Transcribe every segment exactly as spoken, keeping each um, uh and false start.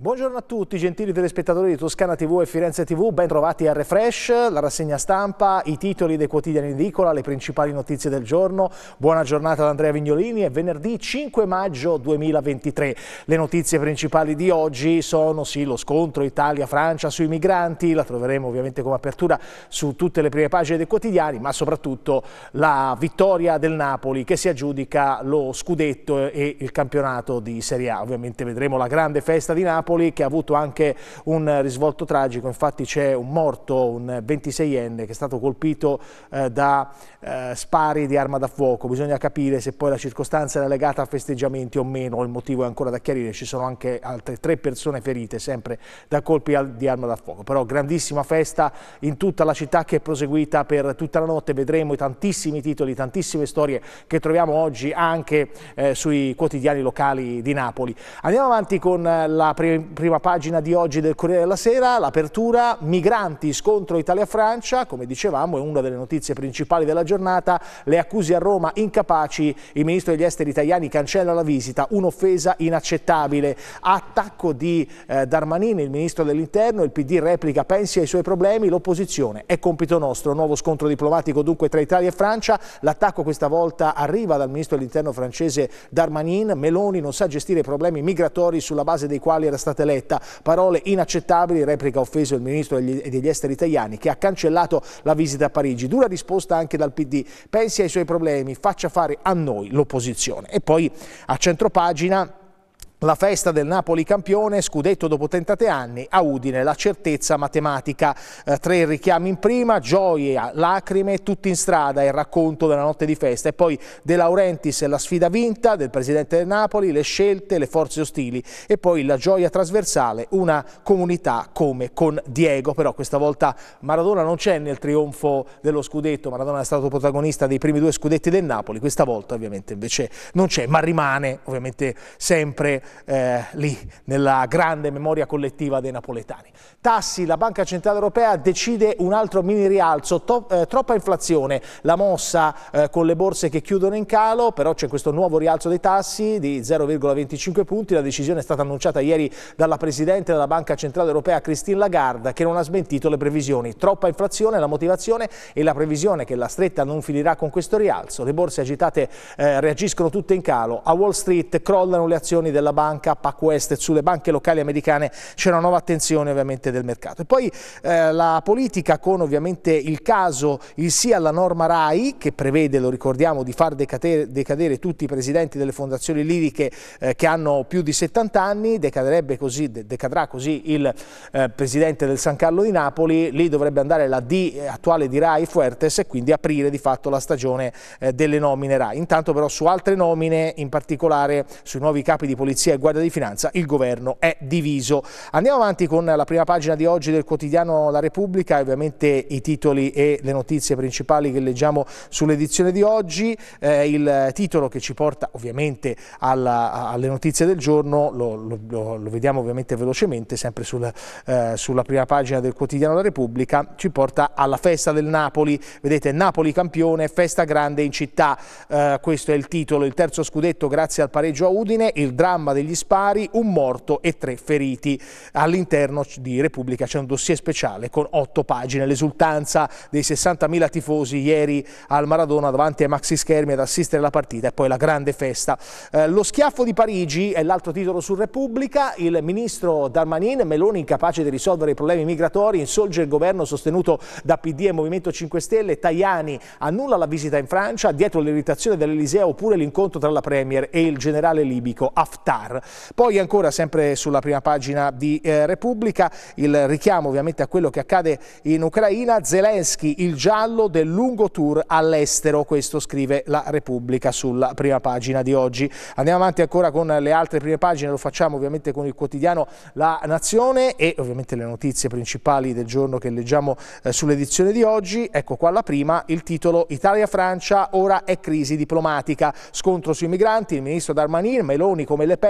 Buongiorno a tutti, gentili telespettatori di Toscana tivù e Firenze tivù, ben trovati a Refresh, la rassegna stampa, i titoli dei quotidiani in edicola, le principali notizie del giorno. Buona giornata da Andrea Vignolini, è venerdì cinque maggio duemilaventitré. Le notizie principali di oggi sono sì lo scontro Italia-Francia sui migranti, la troveremo ovviamente come apertura su tutte le prime pagine dei quotidiani, ma soprattutto la vittoria del Napoli che si aggiudica lo scudetto e il campionato di Serie A. Ovviamente vedremo la grande festa di Napoli, che ha avuto anche un risvolto tragico. Infatti c'è un morto, un ventiseienne che è stato colpito eh, da eh, spari di arma da fuoco. Bisogna capire se poi la circostanza era legata a festeggiamenti o meno, il motivo è ancora da chiarire. Ci sono anche altre tre persone ferite sempre da colpi di arma da fuoco, però grandissima festa in tutta la città che è proseguita per tutta la notte. Vedremo i tantissimi titoli, tantissime storie che troviamo oggi anche eh, sui quotidiani locali di Napoli. Andiamo avanti con la prima prima pagina di oggi del Corriere della Sera, l'apertura, migranti, scontro Italia-Francia, come dicevamo è una delle notizie principali della giornata, le accuse a Roma incapaci, il ministro degli esteri Tajani cancella la visita, un'offesa inaccettabile, attacco di eh, Darmanin, il ministro dell'interno, il P D replica pensi ai suoi problemi, l'opposizione, è compito nostro, nuovo scontro diplomatico dunque tra Italia e Francia, l'attacco questa volta arriva dal ministro dell'interno francese Darmanin, Meloni non sa gestire i problemi migratori sulla base dei quali era stata eletta, parole inaccettabili, replica offeso il ministro degli, degli esteri Tajani che ha cancellato la visita a Parigi, dura risposta anche dal P D, pensi ai suoi problemi, faccia fare a noi l'opposizione. E poi a centropagina la festa del Napoli campione, scudetto dopo trentasette anni, a Udine la certezza matematica, eh, tre richiami in prima, gioia, lacrime, tutti in strada, il racconto della notte di festa e poi De Laurentiis la sfida vinta del presidente del Napoli, le scelte, le forze ostili e poi la gioia trasversale, una comunità come con Diego, però questa volta Maradona non c'è nel trionfo dello scudetto, Maradona è stato protagonista dei primi due scudetti del Napoli, questa volta ovviamente invece non c'è, ma rimane ovviamente sempre Eh, lì nella grande memoria collettiva dei napoletani. Tassi, la Banca Centrale Europea decide un altro mini rialzo, to eh, troppa inflazione, la mossa eh, con le borse che chiudono in calo, però c'è questo nuovo rialzo dei tassi di zero virgola venticinque punti, la decisione è stata annunciata ieri dalla Presidente della Banca Centrale Europea Christine Lagarde che non ha smentito le previsioni, troppa inflazione, la motivazione e la previsione che la stretta non finirà con questo rialzo, le borse agitate eh, reagiscono tutte in calo, a Wall Street crollano le azioni della banca PacWest e sulle banche locali americane c'è una nuova attenzione ovviamente del mercato. E poi eh, la politica con ovviamente il caso, il sì alla norma RAI che prevede, lo ricordiamo, di far decadere, decadere tutti i presidenti delle fondazioni liriche eh, che hanno più di settanta anni, decaderebbe così, decadrà così il eh, presidente del San Carlo di Napoli, lì dovrebbe andare la D attuale di RAI Fuertes e quindi aprire di fatto la stagione eh, delle nomine RAI. Intanto però su altre nomine, in particolare sui nuovi capi di polizia e Guardia di Finanza, il governo è diviso. Andiamo avanti con la prima pagina di oggi del quotidiano La Repubblica e ovviamente i titoli e le notizie principali che leggiamo sull'edizione di oggi. Eh, il titolo che ci porta ovviamente alla, alle notizie del giorno lo, lo, lo vediamo ovviamente velocemente, sempre sul, eh, sulla prima pagina del quotidiano La Repubblica, ci porta alla festa del Napoli. Vedete, Napoli campione, festa grande in città, eh, questo è il titolo, il terzo scudetto grazie al pareggio a Udine, il dramma degli spari, un morto e tre feriti. All'interno di Repubblica c'è un dossier speciale con otto pagine, l'esultanza dei sessantamila tifosi ieri al Maradona davanti ai maxi schermi ad assistere alla partita e poi la grande festa. Eh, lo schiaffo di Parigi è l'altro titolo su Repubblica, il ministro Darmanin, Meloni incapace di risolvere i problemi migratori, insorge il governo sostenuto da P D e Movimento cinque Stelle, Tajani annulla la visita in Francia, dietro l'irritazione dell'Eliseo oppure l'incontro tra la Premier e il generale libico Haftar. Poi ancora sempre sulla prima pagina di eh, Repubblica il richiamo ovviamente a quello che accade in Ucraina, Zelensky il giallo del lungo tour all'estero, questo scrive la Repubblica sulla prima pagina di oggi. Andiamo avanti ancora con le altre prime pagine, lo facciamo ovviamente con il quotidiano La Nazione e ovviamente le notizie principali del giorno che leggiamo eh, sull'edizione di oggi. Ecco qua la prima, il titolo Italia-Francia, ora è crisi diplomatica, scontro sui migranti, il ministro Darmanin, Meloni come Le Pen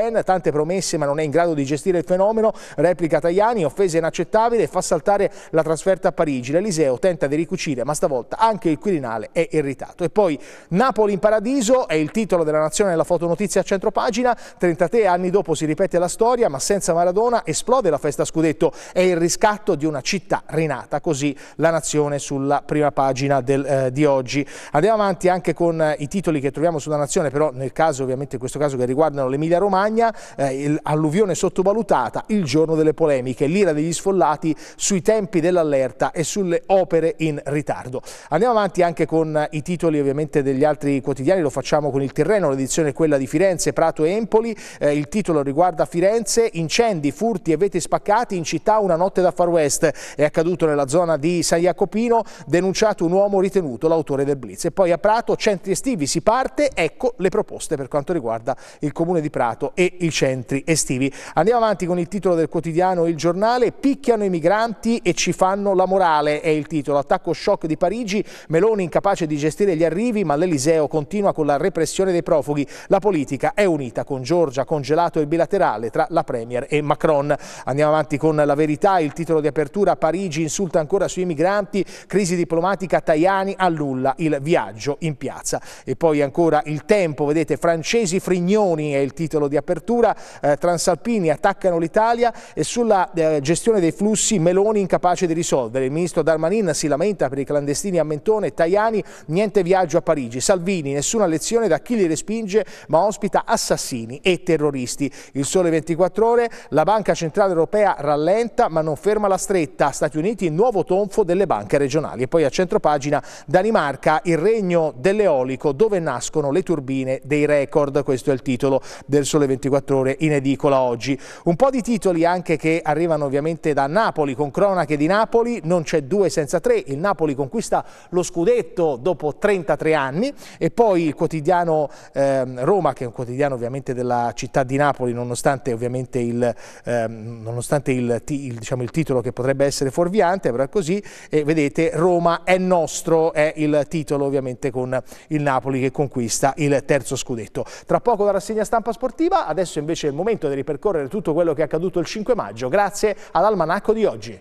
Higuain, tante promesse ma non è in grado di gestire il fenomeno, replica Tajani, offesa inaccettabile e fa saltare la trasferta a Parigi. L'Eliseo tenta di ricucire ma stavolta anche il Quirinale è irritato. E poi Napoli in paradiso è il titolo della Nazione nella fotonotizia a centropagina. trentatré anni dopo si ripete la storia ma senza Maradona esplode la festa scudetto, è il riscatto di una città rinata, così la Nazione sulla prima pagina del, eh, di oggi. Andiamo avanti anche con eh, i titoli che troviamo sulla Nazione, però nel caso ovviamente in questo caso che riguardano l'Emilia Romagna, eh, alluvione sottovalutata, il giorno delle polemiche, l'ira degli sfollati sui tempi dell'allerta e sulle opere in ritardo. Andiamo avanti anche con eh, i titoli ovviamente degli altri quotidiani, lo facciamo con il Tirreno, l'edizione è quella di Firenze, Prato e Empoli, eh, il titolo riguarda Firenze, incendi, furti e vetri spaccati in città, una notte da Far West, è accaduto nella zona di San Jacopino, denunciato un uomo ritenuto l'autore del blitz. E poi a Prato, centri estivi, si parte, ecco le proposte per quanto riguarda il comune di Prato e i centri estivi. Andiamo avanti con il titolo del quotidiano Il Giornale, picchiano i migranti e ci fanno la morale, è il titolo, attacco shock di Parigi, Meloni incapace di gestire gli arrivi ma l'Eliseo continua con la repressione dei profughi, la politica è unita con Giorgia, congelato il bilaterale tra la Premier e Macron. Andiamo avanti con La Verità, il titolo di apertura, Parigi insulta ancora sui migranti, crisi diplomatica, Tajani annulla il viaggio in piazza. E poi ancora Il Tempo, vedete, francesi frignoni è il titolo di apertura, eh, Transalpini attaccano l'Italia e sulla eh, gestione dei flussi Meloni incapace di risolvere, il ministro Darmanin si lamenta per i clandestini a Mentone, Tajani niente viaggio a Parigi, Salvini nessuna lezione da chi li respinge ma ospita assassini e terroristi. Il Sole ventiquattro Ore, la Banca Centrale Europea rallenta ma non ferma la stretta, Stati Uniti nuovo tonfo delle banche regionali. E poi a centropagina Danimarca, il regno dell'eolico dove nascono le turbine dei record, questo è il titolo del Sole ventiquattro Ore in edicola oggi. Un po' di titoli anche che arrivano ovviamente da Napoli, con cronache di Napoli, non c'è due senza tre, il Napoli conquista lo scudetto dopo trentatré anni. E poi il quotidiano eh, Roma, che è un quotidiano ovviamente della città di Napoli, nonostante ovviamente il, eh, nonostante il, il, diciamo, il titolo che potrebbe essere fuorviante, però è così, e vedete Roma è nostro, è il titolo ovviamente con il Napoli che conquista il terzo scudetto. Tra poco la rassegna stampa sportiva, adesso invece è il momento di ripercorrere tutto quello che è accaduto il cinque maggio, grazie all'almanacco di oggi.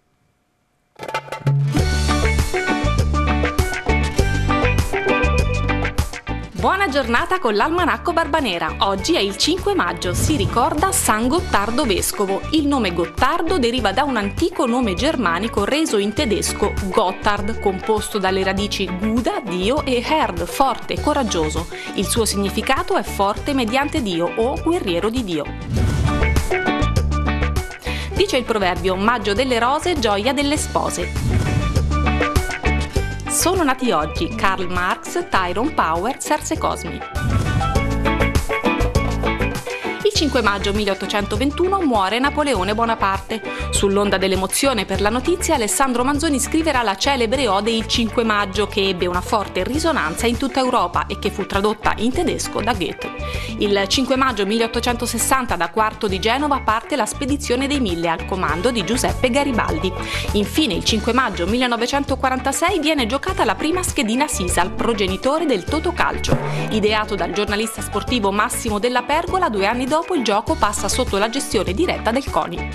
Buona giornata con l'Almanacco Barbanera. Oggi è il cinque maggio, si ricorda San Gottardo Vescovo. Il nome Gottardo deriva da un antico nome germanico reso in tedesco Gotthard, composto dalle radici Guda, Dio, e Herd, forte e coraggioso. Il suo significato è forte mediante Dio o guerriero di Dio. Dice il proverbio: maggio delle rose, gioia delle spose. Sono nati oggi Karl Marx, Tyrone Power, Serse Cosmi. Il cinque maggio milleottocentoventuno muore Napoleone Bonaparte. Sull'onda dell'emozione per la notizia, Alessandro Manzoni scriverà la celebre ode Il cinque maggio, che ebbe una forte risonanza in tutta Europa e che fu tradotta in tedesco da Goethe. Il cinque maggio milleottocentosessanta da Quarto di Genova parte la spedizione dei Mille al comando di Giuseppe Garibaldi. Infine il cinque maggio millenovecentoquarantasei viene giocata la prima schedina Sisal, progenitore del Totocalcio. Ideato dal giornalista sportivo Massimo Della Pergola, due anni dopo il gioco passa sotto la gestione diretta del CONI.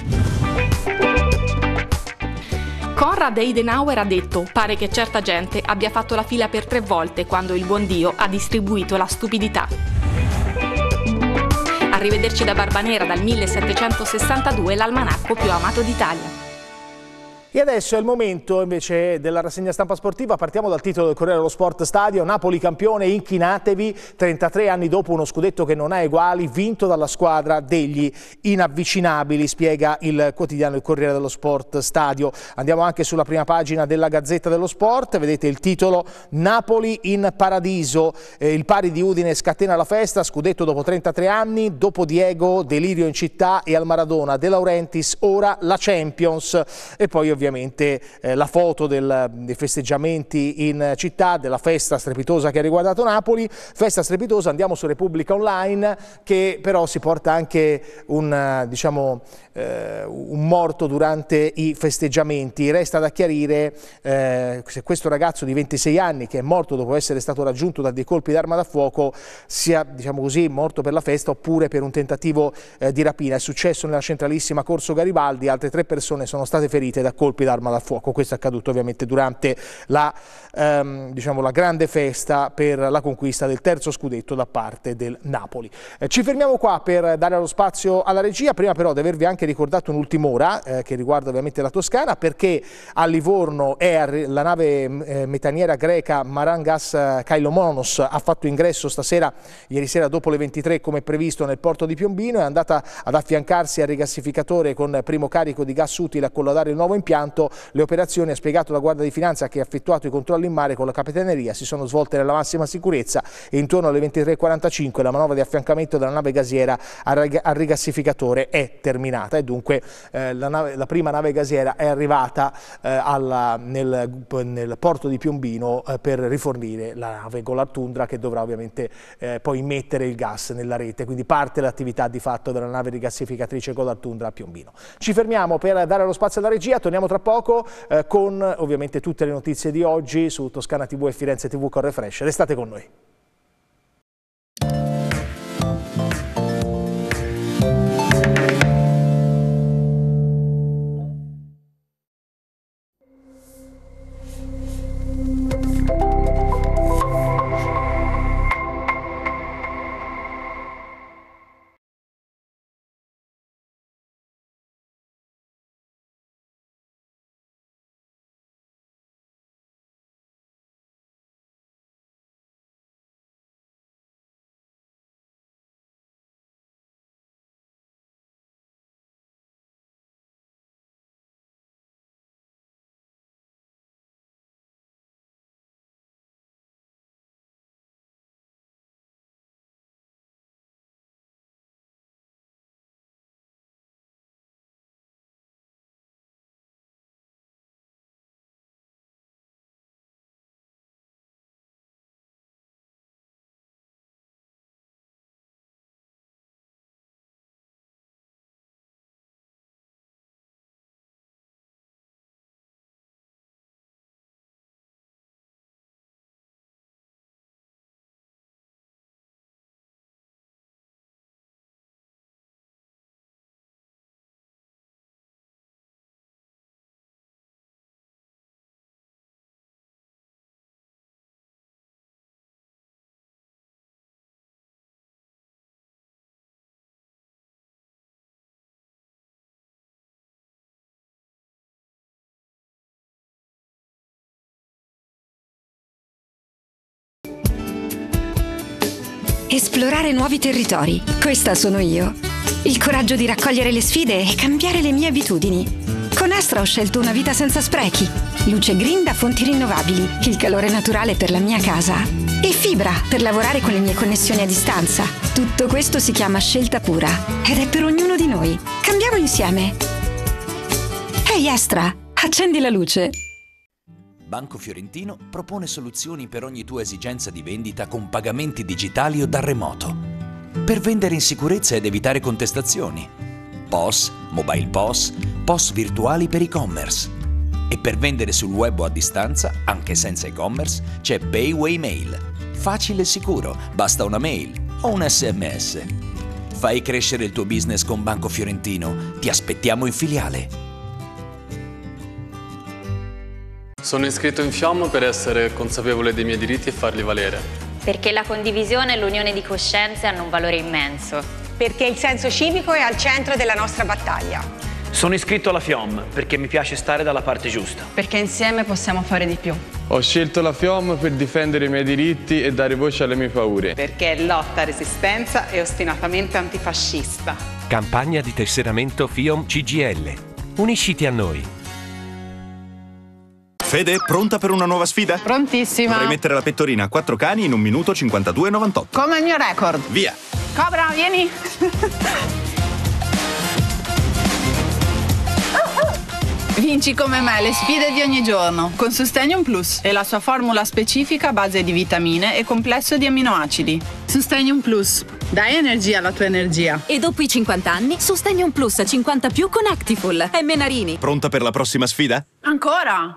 Konrad Adenauer ha detto: pare che certa gente abbia fatto la fila per tre volte quando il buon Dio ha distribuito la stupidità. Arrivederci da Barbanera dal millesettecentosessantadue, l'almanacco più amato d'Italia. E adesso è il momento invece della rassegna stampa sportiva, partiamo dal titolo del Corriere dello Sport Stadio, Napoli campione, inchinatevi, trentatré anni dopo uno scudetto che non ha eguali, vinto dalla squadra degli inavvicinabili, spiega il quotidiano Il Corriere dello Sport Stadio. Andiamo anche sulla prima pagina della Gazzetta dello Sport, vedete il titolo Napoli in paradiso, eh, il pari di Udine scatena la festa, scudetto dopo trentatré anni, dopo Diego, delirio in città e al Maradona, De Laurentiis, ora la Champions. E poi ovviamente ovviamente eh, la foto del, dei festeggiamenti in città, della festa strepitosa che ha riguardato Napoli. Festa strepitosa, andiamo su Repubblica Online, che però si porta anche un, diciamo, eh, un morto durante i festeggiamenti. Resta da chiarire eh, se questo ragazzo di ventisei anni, che è morto dopo essere stato raggiunto da dei colpi d'arma da fuoco, sia, diciamo così, morto per la festa oppure per un tentativo eh, di rapina. È successo nella centralissima Corso Garibaldi, altre tre persone sono state ferite da colpi d'arma da fuoco. Questo è accaduto ovviamente durante la, ehm, diciamo, la grande festa per la conquista del terzo scudetto da parte del Napoli. Eh, ci fermiamo qua per dare lo spazio alla regia, prima però di avervi anche ricordato un'ultima ora eh, che riguarda ovviamente la Toscana, perché a Livorno è la nave eh, metaniera greca Marangas Kailomonos ha fatto ingresso stasera, ieri sera dopo le ventitré come previsto nel porto di Piombino, è andata ad affiancarsi al rigassificatore con primo carico di gas utile a collodare il nuovo impianto. Le operazioni, ha spiegato la Guardia di Finanza che ha effettuato i controlli in mare con la Capitaneria, si sono svolte nella massima sicurezza e intorno alle ventitré e quarantacinque la manovra di affiancamento della nave gasiera al rigassificatore è terminata e dunque eh, la, nave, la prima nave gasiera è arrivata eh, alla, nel, nel porto di Piombino eh, per rifornire la nave Golar Tundra, che dovrà ovviamente eh, poi immettere il gas nella rete, quindi parte l'attività di fatto della nave rigassificatrice Golar Tundra a Piombino. Ci fermiamo per dare lo spazio alla regia, torniamo tra poco eh, con ovviamente tutte le notizie di oggi su Toscana tivù e Firenze tivù con Refresh. Restate con noi. Esplorare nuovi territori. Questa sono io. Il coraggio di raccogliere le sfide e cambiare le mie abitudini. Con Estra ho scelto una vita senza sprechi. Luce green da fonti rinnovabili, il calore naturale per la mia casa e fibra per lavorare con le mie connessioni a distanza. Tutto questo si chiama scelta pura ed è per ognuno di noi. Cambiamo insieme. Ehi Estra, accendi la luce. Banco Fiorentino propone soluzioni per ogni tua esigenza di vendita con pagamenti digitali o da remoto. Per vendere in sicurezza ed evitare contestazioni. P O S, Mobile P O S, P O S virtuali per e-commerce. E per vendere sul web o a distanza, anche senza e-commerce, c'è Payway Mail. Facile e sicuro, basta una mail o un sms. Fai crescere il tuo business con Banco Fiorentino. Ti aspettiamo in filiale. Sono iscritto in Fiom per essere consapevole dei miei diritti e farli valere. Perché la condivisione e l'unione di coscienze hanno un valore immenso. Perché il senso civico è al centro della nostra battaglia. Sono iscritto alla Fiom perché mi piace stare dalla parte giusta. Perché insieme possiamo fare di più. Ho scelto la Fiom per difendere i miei diritti e dare voce alle mie paure. Perché è lotta, resistenza e ostinatamente antifascista. Campagna di tesseramento Fiom C G L. Unisciti a noi. Fede, pronta per una nuova sfida? Prontissima. Dovrei mettere la pettorina a quattro cani in un minuto cinquantadue e novantotto. Come il mio record. Via. Cobra, vieni. Vinci come me le sfide di ogni giorno con Sustenium Plus e la sua formula specifica a base di vitamine e complesso di aminoacidi. Sustenium Plus, dai energia alla tua energia. E dopo i cinquanta anni, Sustenium Plus cinquanta più con Actiful e Menarini. Pronta per la prossima sfida? Ancora?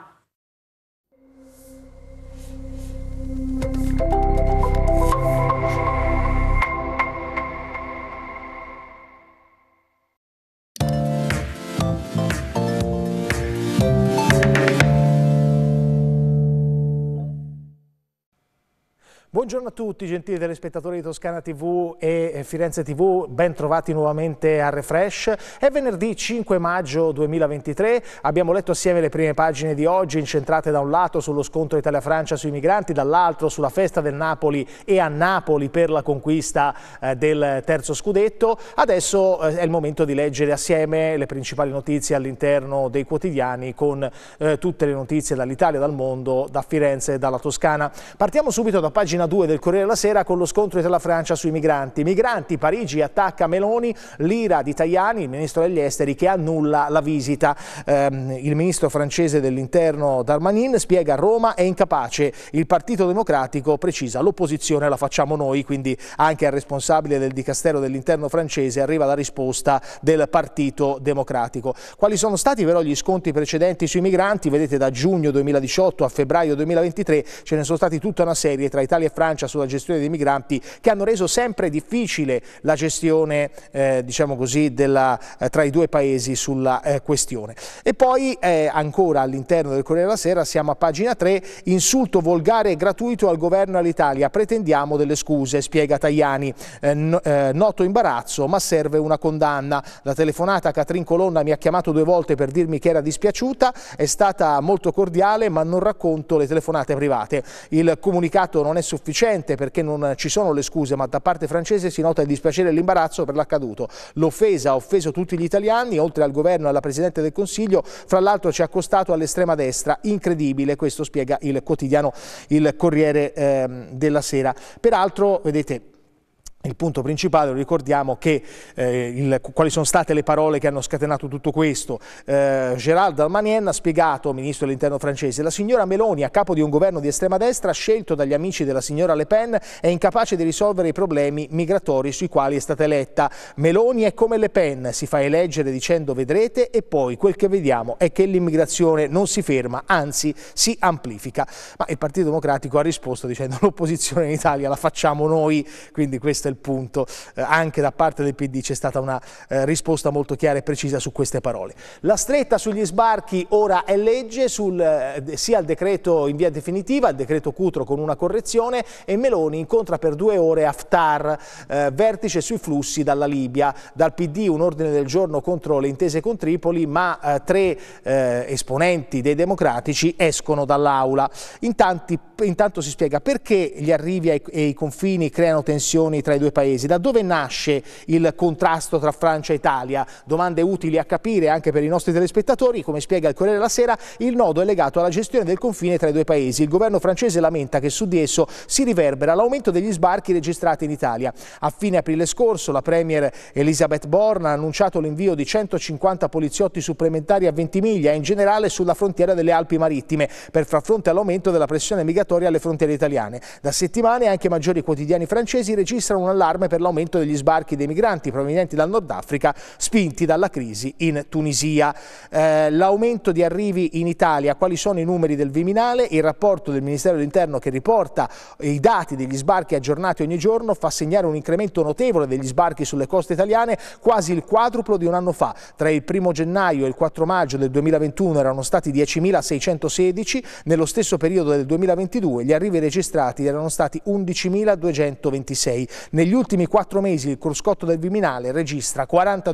Buongiorno a tutti gentili telespettatori di Toscana tivù e Firenze tivù, ben trovati nuovamente a Refresh. È venerdì cinque maggio duemilaventitré, abbiamo letto assieme le prime pagine di oggi incentrate da un lato sullo scontro Italia-Francia sui migranti, dall'altro sulla festa del Napoli e a Napoli per la conquista eh, del terzo scudetto. Adesso eh, è il momento di leggere assieme le principali notizie all'interno dei quotidiani con eh, tutte le notizie dall'Italia, dal mondo, da Firenze e dalla Toscana. Partiamo subito da pagina due del Corriere della Sera con lo scontro Italia-Francia sui migranti. Migranti, Parigi attacca Meloni, l'ira di Tajani, il ministro degli esteri, che annulla la visita. Ehm, il ministro francese dell'interno Darmanin spiega a Roma è incapace, il Partito Democratico precisa l'opposizione la facciamo noi, quindi anche al responsabile del Dicastero dell'interno francese arriva la risposta del Partito Democratico. Quali sono stati però gli scontri precedenti sui migranti? Vedete, da giugno duemiladiciotto a febbraio duemilaventitré ce ne sono stati tutta una serie tra Italia e Francia sulla gestione dei migranti che hanno reso sempre difficile la gestione eh, diciamo così della, eh, tra i due paesi sulla eh, questione. E poi eh, ancora all'interno del Corriere della Sera siamo a pagina tre, insulto volgare e gratuito al governo e all'Italia, pretendiamo delle scuse, spiega Tajani, eh, no, eh, noto imbarazzo ma serve una condanna. La telefonata a Catrin Colonna mi ha chiamato due volte per dirmi che era dispiaciuta, è stata molto cordiale ma non racconto le telefonate private. Il comunicato non è sufficiente perché non ci sono le scuse, ma da parte francese si nota il dispiacere e l'imbarazzo per l'accaduto. L'offesa ha offeso tutti gli italiani, oltre al governo e alla Presidente del Consiglio, fra l'altro ci ha costato all'estrema destra, incredibile, questo spiega il quotidiano Il Corriere eh, della Sera. Peraltro, vedete, il punto principale, lo ricordiamo, che eh, il, quali sono state le parole che hanno scatenato tutto questo. Eh, Gérald Darmanin ha spiegato, ministro dell'interno francese, la signora Meloni, a capo di un governo di estrema destra, scelto dagli amici della signora Le Pen, è incapace di risolvere i problemi migratori sui quali è stata eletta. Meloni è come Le Pen, si fa eleggere dicendo vedrete e poi quel che vediamo è che l'immigrazione non si ferma, anzi si amplifica. Ma il Partito Democratico ha risposto dicendo l'opposizione in Italia la facciamo noi, quindi questo è il punto. Eh, anche da parte del P D c'è stata una eh, risposta molto chiara e precisa su queste parole. La stretta sugli sbarchi ora è legge, sul, eh, sia il decreto in via definitiva, il decreto Cutro con una correzione, e Meloni incontra per due ore Haftar, eh, vertice sui flussi dalla Libia. Dal P D un ordine del giorno contro le intese con Tripoli, ma eh, tre eh, esponenti dei democratici escono dall'aula. Intanto, intanto si spiega perché gli arrivi ai, e i confini creano tensioni tra i due paesi. Da dove nasce il contrasto tra Francia e Italia? Domande utili a capire anche per i nostri telespettatori. Come spiega il Corriere della Sera, il nodo è legato alla gestione del confine tra i due paesi. Il governo francese lamenta che su di esso si riverbera l'aumento degli sbarchi registrati in Italia. A fine aprile scorso la premier Elisabeth Borne ha annunciato l'invio di centocinquanta poliziotti supplementari a Ventimiglia e in generale sulla frontiera delle Alpi marittime per far fronte all'aumento della pressione migratoria alle frontiere italiane. Da settimane anche maggiori quotidiani francesi registrano un allarme per l'aumento degli sbarchi dei migranti provenienti dal Nord Africa, spinti dalla crisi in Tunisia. Eh, l'aumento di arrivi in Italia, quali sono i numeri del Viminale? Il rapporto del Ministero dell'Interno che riporta i dati degli sbarchi aggiornati ogni giorno fa segnare un incremento notevole degli sbarchi sulle coste italiane, quasi il quadruplo di un anno fa. Tra il primo gennaio e il quattro maggio del duemilaventuno erano stati diecimilaseicentosedici, nello stesso periodo del duemilaventidue gli arrivi registrati erano stati undicimiladuecentoventisei. Negli ultimi quattro mesi il cruscotto del Viminale registra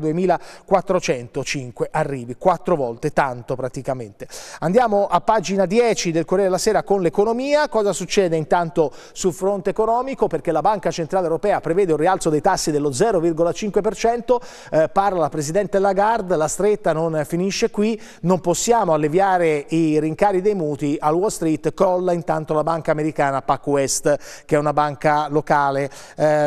quarantaduemilaquattrocentocinque arrivi, quattro volte tanto praticamente. Andiamo a pagina dieci del Corriere della Sera con l'economia. Cosa succede intanto sul fronte economico? Perché la Banca Centrale Europea prevede un rialzo dei tassi dello zero virgola cinque per cento, eh, parla la Presidente Lagarde, la stretta non finisce qui, non possiamo alleviare i rincari dei mutui, al Wall Street crolla intanto la banca americana PacWest, che è una banca locale. Eh,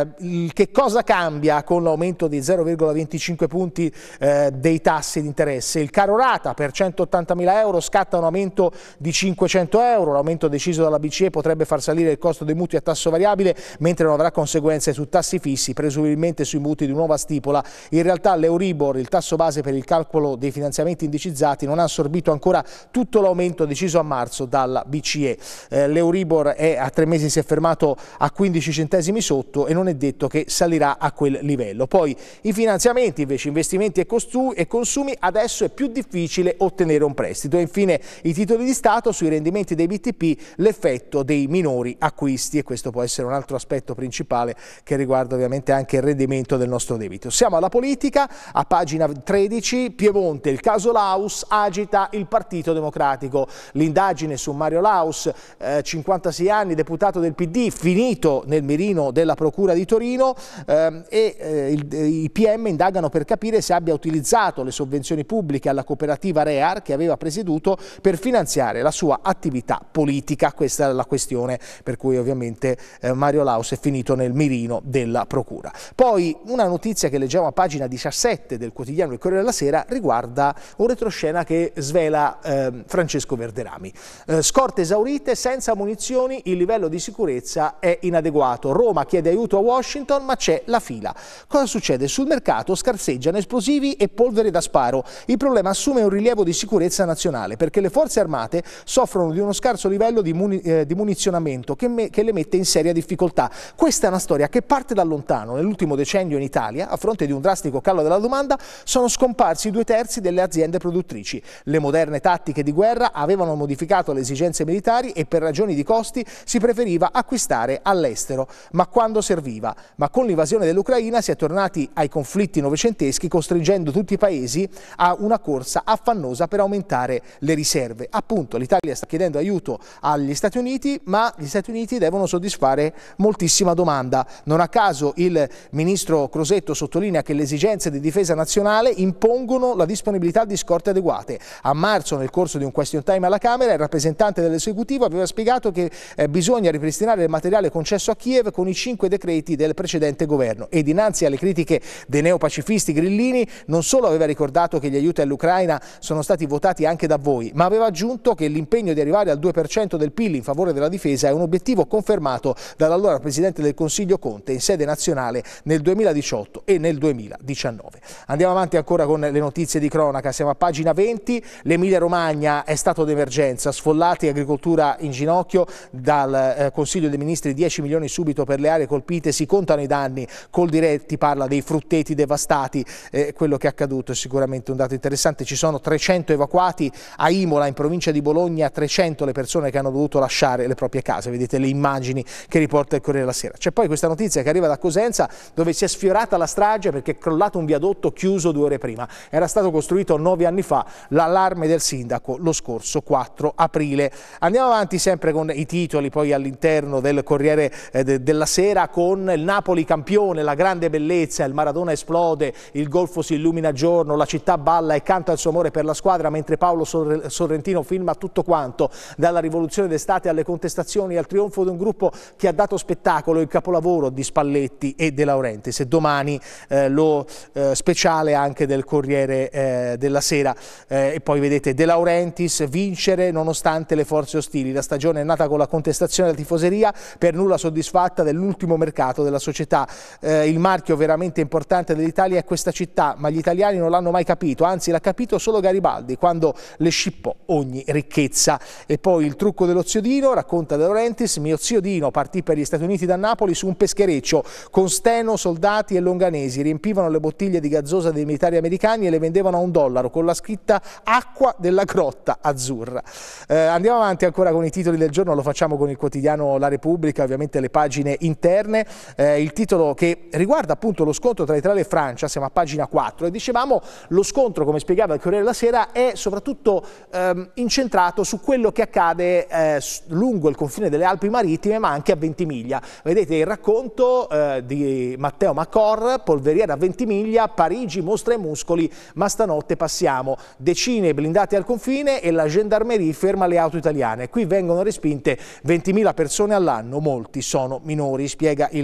Eh, il, che cosa cambia con l'aumento di zero virgola venticinque punti eh, dei tassi di interesse? Il caro rata per centottantamila euro scatta un aumento di cinquecento euro, l'aumento deciso dalla B C E potrebbe far salire il costo dei mutui a tasso variabile, mentre non avrà conseguenze su tassi fissi, presumibilmente sui mutui di nuova stipola. In realtà l'Euribor, il tasso base per il calcolo dei finanziamenti indicizzati, non ha assorbito ancora tutto l'aumento deciso a marzo dalla B C E. Eh, L'Euribor è a tre mesi si è fermato a quindici centesimi sotto e non è detto che salirà a quel livello. Poi i finanziamenti invece, investimenti e, e consumi, adesso è più difficile ottenere un prestito. E infine i titoli di Stato, sui rendimenti dei B T P l'effetto dei minori acquisti, e questo può essere un altro aspetto principale che riguarda ovviamente anche il rendimento del nostro debito. Siamo alla politica, a pagina tredici, Piemonte, il caso Laus agita il Partito Democratico. L'indagine su Mario Laus, eh, cinquantasei anni, deputato del P D, finito nel mirino della Procura di Torino, eh, e eh, il, i P M indagano per capire se abbia utilizzato le sovvenzioni pubbliche alla cooperativa Rear che aveva presieduto per finanziare la sua attività politica. Questa è la questione per cui ovviamente eh, Mario Laus è finito nel mirino della Procura. Poi una notizia che leggiamo a pagina diciassette del quotidiano Il Corriere della Sera riguarda un retroscena che svela eh, Francesco Verderami. Eh, scorte esaurite, senza munizioni, il livello di sicurezza è inadeguato. Roma chiede aiuto a Washington, ma c'è la fila. Cosa succede? Sul mercato scarseggiano esplosivi e polvere da sparo. Il problema assume un rilievo di sicurezza nazionale perché le forze armate soffrono di uno scarso livello di, muni eh, di munizionamento che, me che le mette in seria difficoltà. Questa è una storia che parte da lontano. Nell'ultimo decennio in Italia, a fronte di un drastico calo della domanda, sono scomparsi due terzi delle aziende produttrici. Le moderne tattiche di guerra avevano modificato le esigenze militari e per ragioni di costi si preferiva acquistare all'estero, ma quando serviva. Ma con l'invasione dell'Ucraina si è tornati ai conflitti novecenteschi, costringendo tutti i paesi a una corsa affannosa per aumentare le riserve. Appunto, l'Italia sta chiedendo aiuto agli Stati Uniti, ma gli Stati Uniti devono soddisfare moltissima domanda. Non a caso il ministro Crosetto sottolinea che le esigenze di difesa nazionale impongono la disponibilità di scorte adeguate. A marzo, nel corso di un question time alla Camera, il rappresentante dell'esecutivo aveva spiegato che eh, bisogna ripristinare il materiale concesso a Kiev con i cinque decreti del precedente governo, e dinanzi alle critiche dei neopacifisti grillini non solo aveva ricordato che gli aiuti all'Ucraina sono stati votati anche da voi, ma aveva aggiunto che l'impegno di arrivare al due per cento del P I L in favore della difesa è un obiettivo confermato dall'allora Presidente del Consiglio Conte in sede nazionale nel duemiladiciotto e nel duemiladiciannove. Andiamo avanti ancora con le notizie di cronaca, siamo a pagina venti, l'Emilia Romagna è stato d'emergenza, sfollati, agricoltura in ginocchio, dal eh, Consiglio dei Ministri dieci milioni subito per le aree colpite, si contano i danni, Coldiretti parla dei frutteti devastati, eh, quello che è accaduto è sicuramente un dato interessante, ci sono trecento evacuati a Imola in provincia di Bologna, trecento le persone che hanno dovuto lasciare le proprie case, vedete le immagini che riporta il Corriere della Sera. C'è poi questa notizia che arriva da Cosenza dove si è sfiorata la strage perché è crollato un viadotto chiuso due ore prima, era stato costruito nove anni fa, l'allarme del sindaco lo scorso quattro aprile. Andiamo avanti sempre con i titoli poi all'interno del Corriere eh, de della Sera, con il Napoli campione, la grande bellezza, il Maradona esplode, il golfo si illumina a giorno, la città balla e canta il suo amore per la squadra mentre Paolo Sor Sorrentino filma tutto quanto, dalla rivoluzione d'estate alle contestazioni al trionfo di un gruppo che ha dato spettacolo, il capolavoro di Spalletti e De Laurentiis. E domani eh, lo eh, speciale anche del Corriere eh, della Sera, eh, e poi vedete De Laurentiis vincere nonostante le forze ostili, la stagione è nata con la contestazione della tifoseria per nulla soddisfatta dell'ultimo mercato della società, eh, il marchio veramente importante dell'Italia è questa città, ma gli italiani non l'hanno mai capito, anzi l'ha capito solo Garibaldi quando le scippò ogni ricchezza. E poi il trucco dello zio Dino, racconta De Laurentiis, mio zio Dino partì per gli Stati Uniti da Napoli su un peschereccio con steno, soldati e longanesi, riempivano le bottiglie di gazzosa dei militari americani e le vendevano a un dollaro con la scritta acqua della grotta azzurra. Eh, andiamo avanti ancora con i titoli del giorno, lo facciamo con il quotidiano La Repubblica, ovviamente le pagine interne, eh, il titolo che riguarda appunto lo scontro tra Italia e Francia, siamo a pagina quattro e dicevamo lo scontro, come spiegava il Corriere della Sera, è soprattutto ehm, incentrato su quello che accade eh, lungo il confine delle Alpi Marittime ma anche a Ventimiglia. Vedete il racconto eh, di Matteo Macor, polveriera a Ventimiglia, Parigi mostra i muscoli ma stanotte passiamo, decine blindate al confine e la gendarmerie ferma le auto italiane, qui vengono respinte ventimila persone all'anno, molti sono minori, spiega il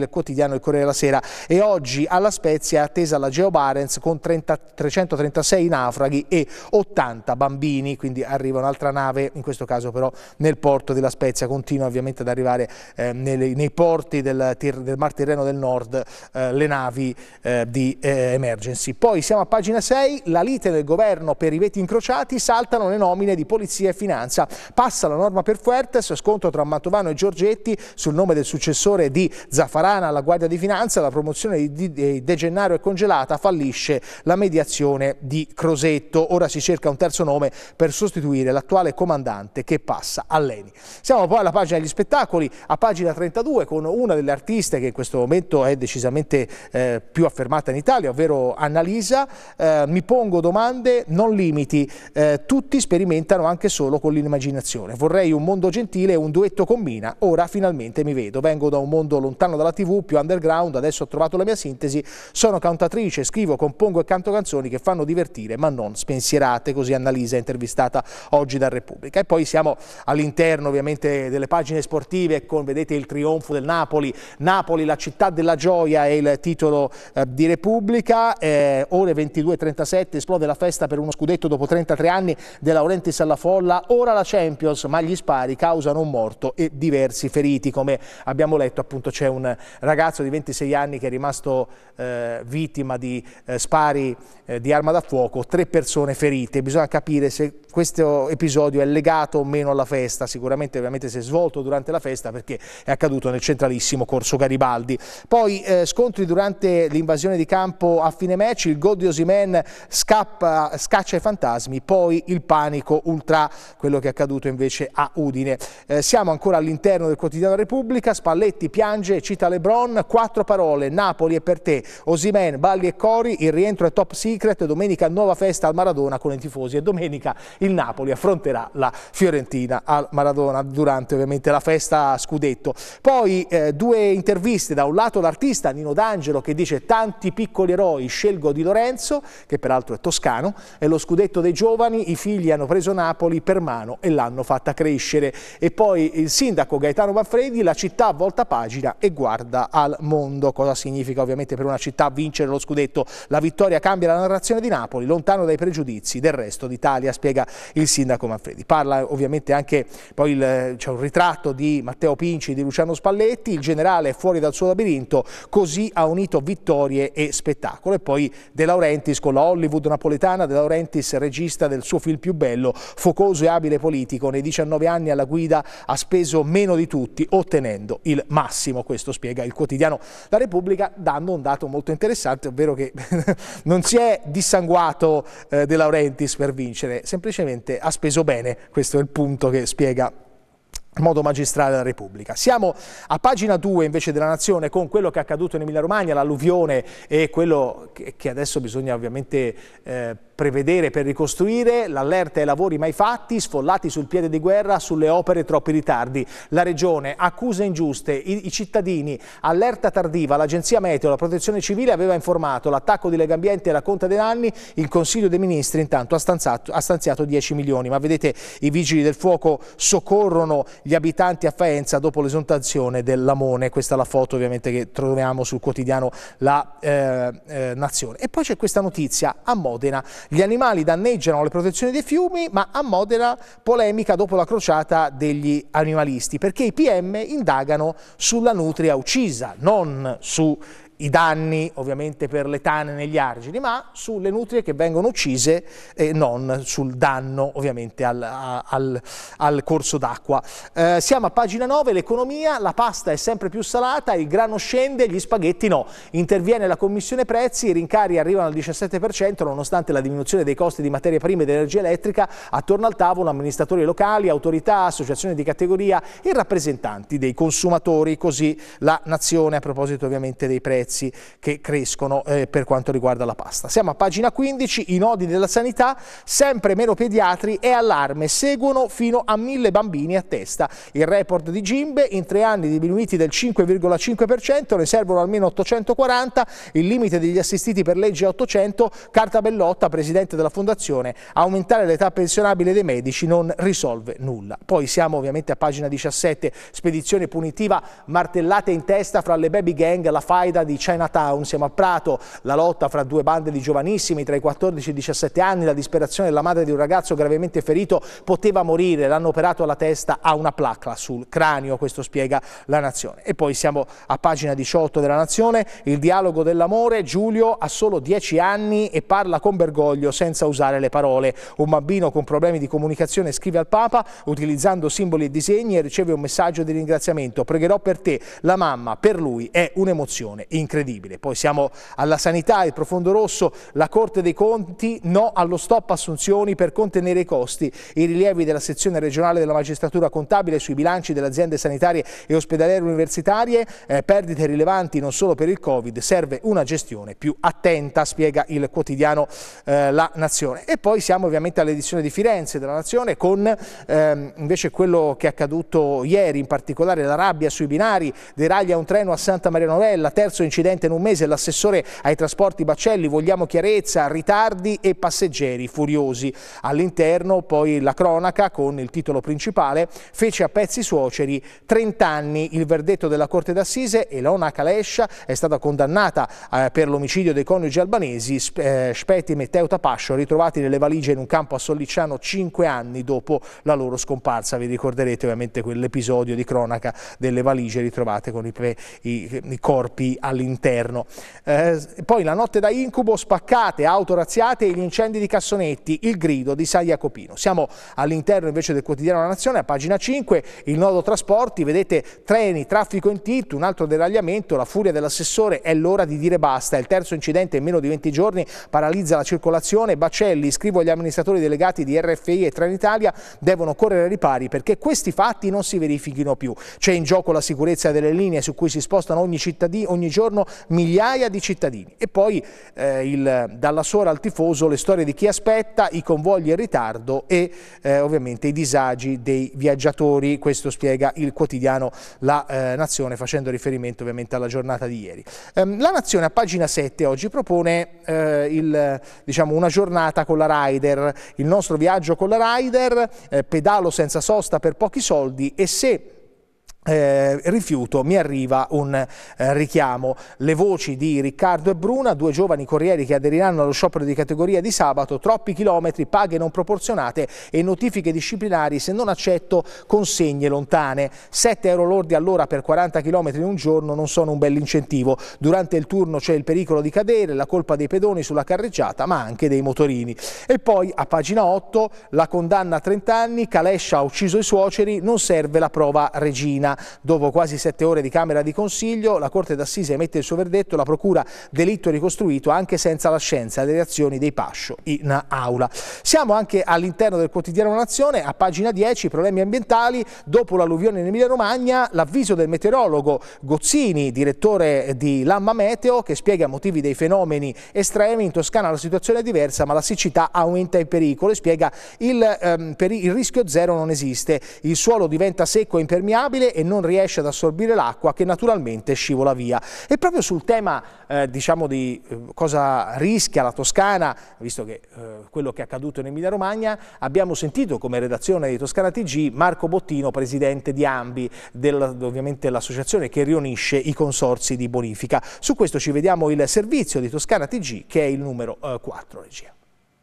quotidiano Il Corriere della Sera. E oggi alla Spezia è attesa la Geo Barents con trecentotrentasei naufraghi e ottanta bambini, quindi arriva un'altra nave, in questo caso però nel porto della Spezia. Continua ovviamente ad arrivare eh, nei, nei porti del, del Mar Tirreno del Nord eh, le navi eh, di eh, emergency. Poi siamo a pagina sei, la lite del governo per i veti incrociati, saltano le nomine di polizia e finanza. Passa la norma per Fuertes, scontro tra Mantovano e Giorgetti sul nome del successore di Zaffarana alla Guardia di Finanza, la promozione di De Gennaro è congelata, fallisce la mediazione di Crosetto. Ora si cerca un terzo nome per sostituire l'attuale comandante che passa all'Eni. Siamo poi alla pagina degli spettacoli, a pagina trentadue, con una delle artiste che in questo momento è decisamente eh, più affermata in Italia, ovvero Annalisa. Eh, mi pongo domande, non limiti, eh, tutti sperimentano anche solo con l'immaginazione. Vorrei un mondo gentile e un duetto con Mina, ora finalmente mi vedo. Vengo da un mondo lontano dalla tivù, più underground, adesso ho trovato la mia sintesi, sono cantatrice, scrivo, compongo e canto canzoni che fanno divertire ma non spensierate, così Annalisa è intervistata oggi da Repubblica. E poi siamo all'interno ovviamente delle pagine sportive con, vedete, il trionfo del Napoli, Napoli la città della gioia è il titolo eh, di Repubblica. Eh, ore ventidue e trentasette, esplode la festa per uno scudetto dopo trentatré anni, De Laurentiis alla folla, ora la Champions, ma gli spari causano un morto e diversi feriti. Come abbiamo letto, appunto, c'è un ragazzo di ventisei anni che è rimasto eh, vittima di eh, spari eh, di arma da fuoco, tre persone ferite. Bisogna capire se questo episodio è legato o meno alla festa. Sicuramente ovviamente si è svolto durante la festa perché è accaduto nel centralissimo Corso Garibaldi. Poi eh, scontri durante l'invasione di campo a fine match, il gol di Osimhen scappa, scaccia i fantasmi, poi il panico ultra, quello che è accaduto invece a Udine. Eh, siamo ancora all'interno del quotidiano Repubblica, Spalletti piange e cita LeBron, quattro parole, Napoli è per te, Osimhen, balli e cori, il rientro è top secret, domenica nuova festa al Maradona con i tifosi e domenica il Napoli affronterà la Fiorentina al Maradona durante ovviamente la festa scudetto. Poi eh, due interviste, da un lato l'artista Nino D'Angelo che dice tanti piccoli eroi, scelgo Di Lorenzo, che peraltro è toscano, e lo scudetto dei giovani, i figli hanno preso Napoli per mano e l'hanno fatta crescere. E poi il sindaco Gaetano Manfredi, la città volta pagina e guarda al mondo. Cosa significa ovviamente per una città vincere lo scudetto? La vittoria cambia la narrazione di Napoli, lontano dai pregiudizi del resto d'Italia, spiega il sindaco Manfredi. Parla ovviamente anche, poi c'è un ritratto di Matteo Pinci, di Luciano Spalletti, il generale è fuori dal suo labirinto, così ha unito vittorie e spettacolo. E poi De Laurentiis con la Hollywood napoletana, De Laurentiis regista del suo film più bello, focoso e abile politico, nei diciannove anni alla guida ha speso meno di tutti ottenendo il massimo, questo spiega il quotidiano La Repubblica, dando un dato molto interessante, ovvero che non si è dissanguato eh, De Laurentiis per vincere, semplicemente ha speso bene, questo è il punto che spiega in modo magistrale la Repubblica. Siamo a pagina due invece della Nazione con quello che è accaduto in Emilia Romagna, l'alluvione e quello che, che adesso bisogna ovviamente eh, prevedere per ricostruire, l'allerta ai lavori mai fatti, sfollati sul piede di guerra, sulle opere troppi ritardi. La Regione, accuse ingiuste, i, i cittadini, allerta tardiva, l'Agenzia Meteo, la Protezione Civile aveva informato l'attacco di Legambiente e la Conta dei Danni, il Consiglio dei Ministri intanto ha stanziato, ha stanziato dieci milioni, ma vedete i vigili del fuoco soccorrono gli abitanti a Faenza dopo l'esondazione del Lamone. Questa è la foto ovviamente che troviamo sul quotidiano La eh, eh, Nazione. E poi c'è questa notizia a Modena, gli animali danneggiano le protezioni dei fiumi, ma a Modena polemica dopo la crociata degli animalisti, perché i P M indagano sulla nutria uccisa, non su i danni ovviamente per le tane negli argini, ma sulle nutrie che vengono uccise e non sul danno ovviamente al, al, al corso d'acqua. Eh, siamo a pagina nove, l'economia, la pasta è sempre più salata, il grano scende, gli spaghetti no. Interviene la commissione prezzi, i rincari arrivano al diciassette per cento nonostante la diminuzione dei costi di materie prime e dell'energia elettrica. Attorno al tavolo amministratori locali, autorità, associazioni di categoria e rappresentanti dei consumatori, così la Nazione a proposito ovviamente dei prezzi. prezzi che crescono eh, per quanto riguarda la pasta. Siamo a pagina quindici, i nodi della sanità, sempre meno pediatri e allarme, seguono fino a mille bambini a testa. Il report di Gimbe, in tre anni diminuiti del cinque virgola cinque per cento, ne servono almeno ottocentoquaranta, il limite degli assistiti per legge è ottocento, Carta Bellotta, presidente della fondazione, aumentare l'età pensionabile dei medici non risolve nulla. Poi siamo ovviamente a pagina diciassette, spedizione punitiva, martellate in testa fra le baby gang, la faida di Chinatown. Siamo a Prato, la lotta fra due bande di giovanissimi tra i quattordici e i diciassette anni, la disperazione della madre di un ragazzo gravemente ferito, poteva morire, l'hanno operato alla testa, ha una placca sul cranio, questo spiega La Nazione. E poi siamo a pagina diciotto della Nazione, il dialogo dell'amore, Giulio ha solo dieci anni e parla con Bergoglio senza usare le parole. Un bambino con problemi di comunicazione scrive al Papa utilizzando simboli e disegni e riceve un messaggio di ringraziamento. Pregherò per te, la mamma, per lui è un'emozione incredibile. Poi siamo alla sanità, il profondo rosso, la Corte dei Conti, no allo stop assunzioni per contenere i costi. I rilievi della sezione regionale della magistratura contabile sui bilanci delle aziende sanitarie e ospedaliere universitarie, eh, perdite rilevanti non solo per il Covid, serve una gestione più attenta, spiega il quotidiano eh, La Nazione. E poi siamo ovviamente all'edizione di Firenze della Nazione con ehm, invece quello che è accaduto ieri, in particolare la rabbia sui binari, deraglia un treno a Santa Maria Novella, terzo incidente in un mese, l'assessore ai trasporti Baccelli, vogliamo chiarezza, ritardi e passeggeri furiosi. All'interno poi la cronaca con il titolo principale, fece a pezzi suoceri, trenta anni il verdetto della Corte d'Assise, Elona Kalescia è stata condannata eh, per l'omicidio dei coniugi albanesi, eh, Spetim e Teuta Pascio, ritrovati nelle valigie in un campo a Sollicciano cinque anni dopo la loro scomparsa. Vi ricorderete ovviamente quell'episodio di cronaca delle valigie ritrovate con i, i, i corpi all'interno. Eh, poi la notte da incubo, spaccate, auto razziate e gli incendi di cassonetti, il grido di San Jacopino. Siamo all'interno invece del quotidiano La Nazione, a pagina cinque, il nodo trasporti, vedete treni, traffico in tilt, un altro deragliamento, la furia dell'assessore, è l'ora di dire basta, il terzo incidente in meno di venti giorni paralizza la circolazione. Baccelli, scrivo agli amministratori delegati di R F I e Trenitalia, devono correre ai ripari perché questi fatti non si verifichino più. C'è in gioco la sicurezza delle linee su cui si spostano ogni, cittadino, ogni giorno migliaia di cittadini. E poi eh, il, dalla suora al tifoso, le storie di chi aspetta, i convogli in ritardo e eh, ovviamente i disagi dei viaggiatori. Questo spiega il quotidiano La eh, Nazione, facendo riferimento ovviamente alla giornata di ieri. Ehm, la Nazione a pagina sette oggi propone eh, il, diciamo, una giornata con la Ryder, il nostro viaggio con la Ryder, eh, pedalo senza sosta per pochi soldi e se Eh, rifiuto mi arriva un eh, richiamo. Le voci di Riccardo e Bruna, due giovani corrieri che aderiranno allo sciopero di categoria di sabato, troppi chilometri, paghe non proporzionate e notifiche disciplinari se non accetto consegne lontane. sette euro lordi all'ora per quaranta chilometri in un giorno non sono un bell'incentivo. Durante il turno c'è il pericolo di cadere, la colpa dei pedoni sulla carreggiata ma anche dei motorini. E poi a pagina otto la condanna a trenta anni, Kalescia ha ucciso i suoceri, non serve la prova regina. Dopo quasi sette ore di Camera di Consiglio, la Corte d'Assise emette il suo verdetto, la Procura delitto ricostruito anche senza la scienza e le reazioni dei Pascio in aula. Siamo anche all'interno del quotidiano Nazione, a pagina dieci, problemi ambientali, dopo l'alluvione in Emilia Romagna, l'avviso del meteorologo Gozzini, direttore di Lamma Meteo, che spiega i motivi dei fenomeni estremi. In Toscana la situazione è diversa, ma la siccità aumenta il pericolo e spiega il, ehm, per il rischio zero non esiste, il suolo diventa secco e impermeabile e non riesce ad assorbire l'acqua che naturalmente scivola via. E proprio sul tema eh, diciamo di eh, cosa rischia la Toscana, visto che eh, quello che è accaduto in Emilia Romagna, abbiamo sentito come redazione di Toscana T G Marco Bottino, presidente di Ambi, del, ovviamente l'associazione che riunisce i consorzi di bonifica. Su questo ci vediamo il servizio di Toscana T G, che è il numero eh, quattro, regia.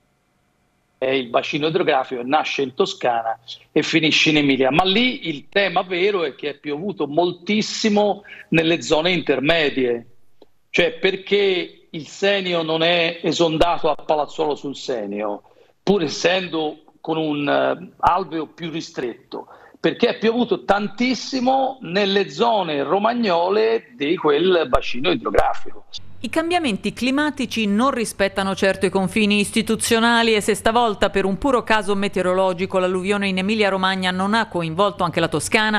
Il bacino idrografico nasce in Toscana e finisce in Emilia, ma lì il tema vero è che è piovuto moltissimo nelle zone intermedie, cioè perché il Senio non è esondato a Palazzolo sul Senio, pur essendo con un uh, alveo più ristretto, perché è piovuto tantissimo nelle zone romagnole di quel bacino idrografico. I cambiamenti climatici non rispettano certo i confini istituzionali e se stavolta per un puro caso meteorologico l'alluvione in Emilia-Romagna non ha coinvolto anche la Toscana,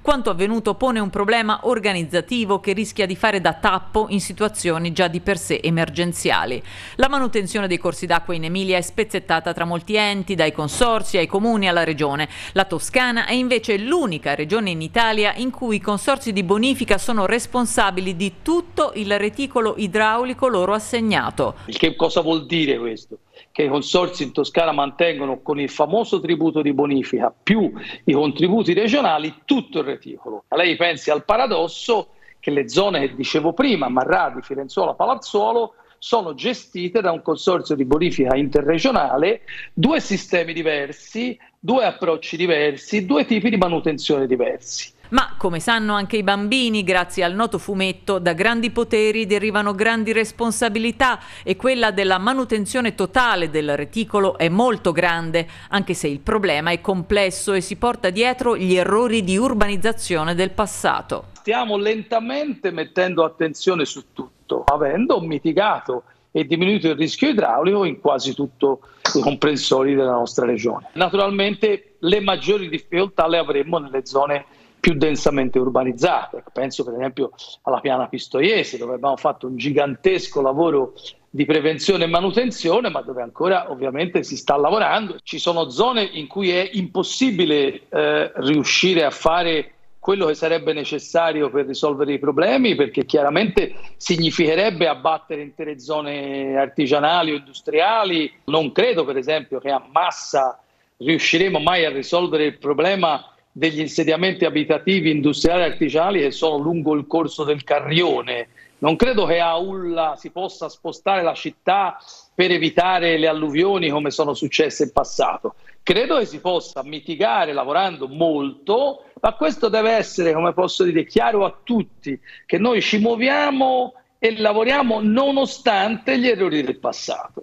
Quanto avvenuto pone un problema organizzativo che rischia di fare da tappo in situazioni già di per sé emergenziali. La manutenzione dei corsi d'acqua in Emilia è spezzettata tra molti enti, dai consorzi ai comuni alla regione. La Toscana è invece l'unica regione in Italia in cui i consorzi di bonifica sono responsabili di tutto il reticolo idraulico loro assegnato. Che cosa vuol dire questo? Che i consorzi in Toscana mantengono con il famoso tributo di bonifica più i contributi regionali tutto il reticolo. Lei pensi al paradosso che le zone che dicevo prima, Marradi, Firenzuola, Palazzuolo, sono gestite da un consorzio di bonifica interregionale, due sistemi diversi, due approcci diversi, due tipi di manutenzione diversi. Ma, come sanno anche i bambini, grazie al noto fumetto, da grandi poteri derivano grandi responsabilità e quella della manutenzione totale del reticolo è molto grande, anche se il problema è complesso e si porta dietro gli errori di urbanizzazione del passato. Stiamo lentamente mettendo attenzione su tutto, avendo mitigato e diminuito il rischio idraulico in quasi tutti i comprensori della nostra regione. Naturalmente le maggiori difficoltà le avremmo nelle zone più densamente urbanizzate. Penso per esempio alla Piana Pistoiese, dove abbiamo fatto un gigantesco lavoro di prevenzione e manutenzione, ma dove ancora ovviamente si sta lavorando. Ci sono zone in cui è impossibile eh, riuscire a fare quello che sarebbe necessario per risolvere i problemi, perché chiaramente significherebbe abbattere intere zone artigianali o industriali. Non credo per esempio che a Massa riusciremo mai a risolvere il problema degli insediamenti abitativi industriali e artigianali che sono lungo il corso del Carrione. Non credo che a Ulla si possa spostare la città per evitare le alluvioni come sono successe in passato. Credo che si possa mitigare lavorando molto, ma questo deve essere, come posso dire, chiaro a tutti, che noi ci muoviamo e lavoriamo nonostante gli errori del passato.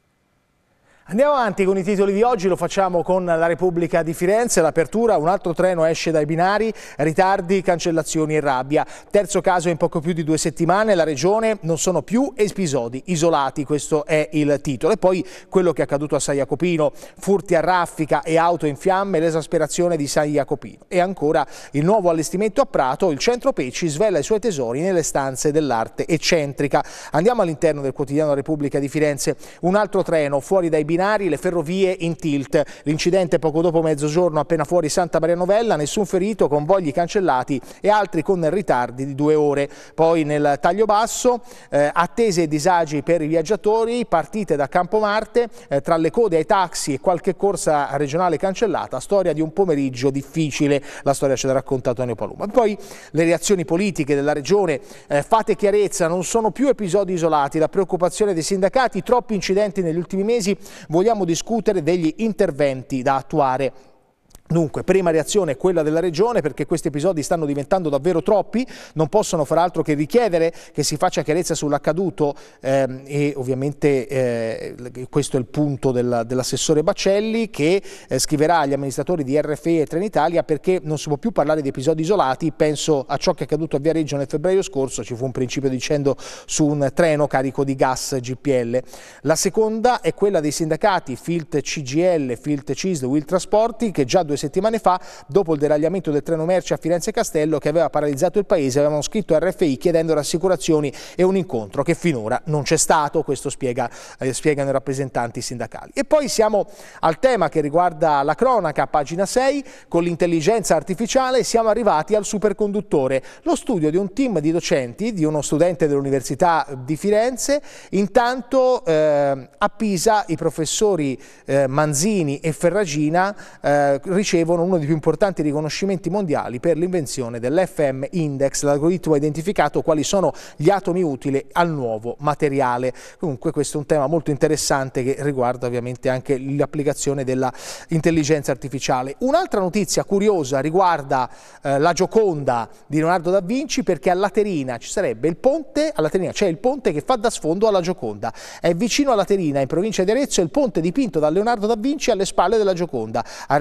Andiamo avanti con i titoli di oggi, lo facciamo con la Repubblica di Firenze, l'apertura, un altro treno esce dai binari, ritardi, cancellazioni e rabbia. Terzo caso in poco più di due settimane, la regione non sono più episodi isolati, questo è il titolo. E poi quello che è accaduto a San Jacopino, furti a raffica e auto in fiamme, l'esasperazione di San Jacopino. E ancora il nuovo allestimento a Prato, il centro Pecci svela i suoi tesori nelle stanze dell'arte eccentrica. Andiamo all'interno del quotidiano Repubblica di Firenze, un altro treno fuori dai binari, le ferrovie in tilt. L'incidente poco dopo mezzogiorno appena fuori Santa Maria Novella, nessun ferito, convogli cancellati e altri con ritardi di due ore. Poi nel taglio basso, eh, attese e disagi per i viaggiatori, partite da Campomarte, eh, tra le code ai taxi e qualche corsa regionale cancellata, storia di un pomeriggio difficile, la storia ce l'ha raccontato Antonio Palumbo. Poi le reazioni politiche della regione, eh, fate chiarezza, non sono più episodi isolati, la preoccupazione dei sindacati, troppi incidenti negli ultimi mesi, vogliamo discutere degli interventi da attuare. Dunque, prima reazione è quella della Regione, perché questi episodi stanno diventando davvero troppi, non possono far altro che richiedere che si faccia chiarezza sull'accaduto ehm, e ovviamente eh, questo è il punto del, dell'assessore Baccelli, che eh, scriverà agli amministratori di R F I e Trenitalia, perché non si può più parlare di episodi isolati. Penso a ciò che è accaduto a Viareggio nel febbraio scorso, ci fu un principio di incendio su un treno carico di gas G P L. La seconda è quella dei sindacati Filt C G L, Filt C I S L, Will Trasporti, che già due settimane fa, dopo il deragliamento del treno merci a Firenze Castello che aveva paralizzato il paese, avevano scritto a R F I chiedendo rassicurazioni e un incontro che finora non c'è stato, questo spiega, eh, spiegano i rappresentanti sindacali. E poi siamo al tema che riguarda la cronaca, pagina sei, con l'intelligenza artificiale siamo arrivati al superconduttore, lo studio di un team di docenti, di uno studente dell'Università di Firenze. Intanto eh, a Pisa i professori eh, Manzini e Ferragina eh, ricevono uno dei più importanti riconoscimenti mondiali per l'invenzione dell'F M Index. L'algoritmo ha identificato quali sono gli atomi utili al nuovo materiale. Comunque questo è un tema molto interessante che riguarda ovviamente anche l'applicazione dell'intelligenza artificiale. Un'altra notizia curiosa riguarda eh, la Gioconda di Leonardo da Vinci, perché a Laterina ci sarebbe il ponte, a Laterina c'è il ponte che fa da sfondo alla Gioconda. È vicino a Laterina, in provincia di Arezzo, il ponte dipinto da Leonardo da Vinci alle spalle della Gioconda. A rivelare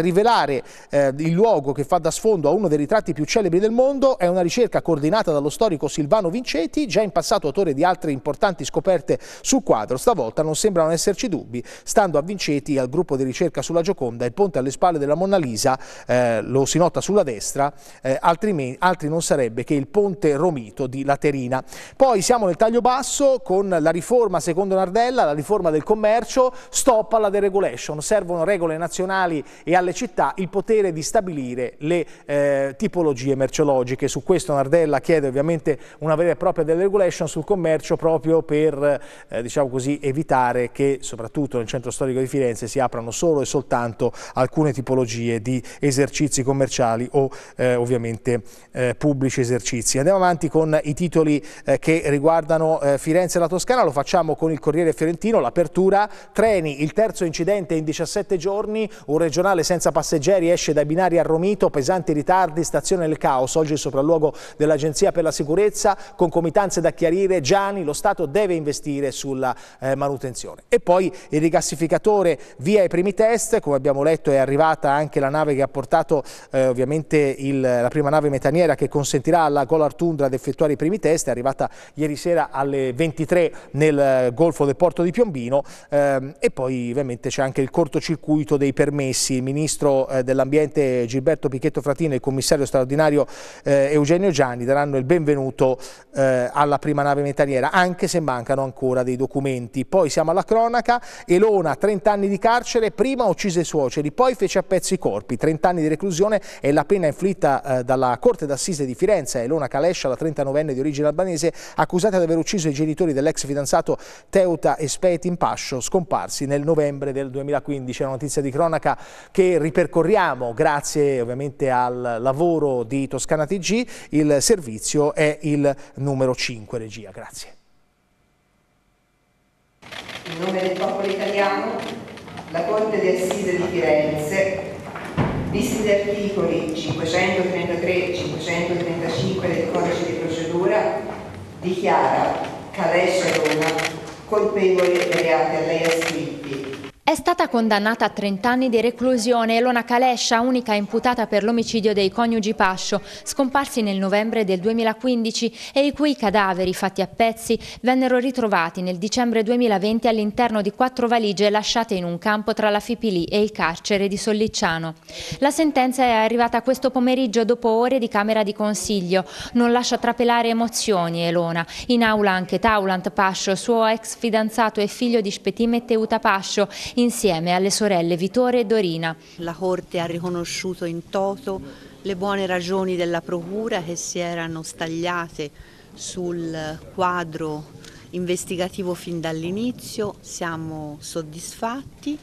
creare eh, il luogo che fa da sfondo a uno dei ritratti più celebri del mondo. È una ricerca coordinata dallo storico Silvano Vinceti, già in passato autore di altre importanti scoperte sul quadro. Stavolta non sembrano esserci dubbi. Stando a Vinceti, al gruppo di ricerca sulla Gioconda, il ponte alle spalle della Monna Lisa eh, lo si nota sulla destra, eh, altri, altri non sarebbe che il ponte Romito di Laterina. Poi siamo nel taglio basso con la riforma secondo Nardella, la riforma del commercio, stop alla deregulation, servono regole nazionali e alle città il potere di stabilire le eh, tipologie merceologiche. Su questo Nardella chiede ovviamente una vera e propria deregulation sul commercio proprio per eh, diciamo così, evitare che soprattutto nel centro storico di Firenze si aprano solo e soltanto alcune tipologie di esercizi commerciali o eh, ovviamente eh, pubblici esercizi. Andiamo avanti con i titoli eh, che riguardano eh, Firenze e la Toscana, lo facciamo con il Corriere Fiorentino. L'apertura, treni, il terzo incidente in diciassette giorni, un regionale senza passeggeri esce dai binari a Romito, pesanti ritardi, stazione del caos, oggi il sopralluogo dell'Agenzia per la Sicurezza, concomitanze da chiarire, Gianni, lo Stato deve investire sulla eh, manutenzione. E poi il rigassificatore via i primi test, come abbiamo letto è arrivata anche la nave che ha portato eh, ovviamente il, la prima nave metaniera che consentirà alla Golar Tundra di effettuare i primi test, è arrivata ieri sera alle ventitré nel Golfo del Porto di Piombino ehm, e poi ovviamente c'è anche il cortocircuito dei permessi. Il ministro eh, dell'ambiente Gilberto Pichetto Fratin e il commissario straordinario eh, Eugenio Gianni daranno il benvenuto eh, alla prima nave metaniera, anche se mancano ancora dei documenti. Poi siamo alla cronaca, Elona, trenta anni di carcere, prima uccise i suoceri, poi fece a pezzi i corpi, trenta anni di reclusione è la pena inflitta eh, dalla Corte d'Assise di Firenze. Elona Kalesha, la trentanovenne di origine albanese, accusata di aver ucciso i genitori dell'ex fidanzato Teuta Espetin Pascio, scomparsi nel novembre del duemilaquindici. È una notizia di cronaca che ripercorriamo grazie ovviamente al lavoro di Toscana T G. Il servizio è il numero cinque, regia, grazie. In nome del popolo italiano, la Corte di Assise di Firenze, visti gli articoli cinquecentotrentatré e cinquecentotrentacinque del Codice di procedura, dichiara Kalesha Elona colpevole dei reati a lei ascritti. È stata condannata a trenta anni di reclusione Elona Kalesha, unica imputata per l'omicidio dei coniugi Pascio, scomparsi nel novembre del duemilaquindici e i cui cadaveri, fatti a pezzi, vennero ritrovati nel dicembre duemilaventi all'interno di quattro valigie lasciate in un campo tra la Fipili e il carcere di Sollicciano. La sentenza è arrivata questo pomeriggio dopo ore di Camera di Consiglio. Non lascia trapelare emozioni Elona. In aula anche Taulant Pascio, suo ex fidanzato e figlio di Špetim e Teuta Pascio, insieme alle sorelle Vittore e Dorina. La Corte ha riconosciuto in toto le buone ragioni della Procura che si erano stagliate sul quadro investigativo fin dall'inizio. Siamo soddisfatti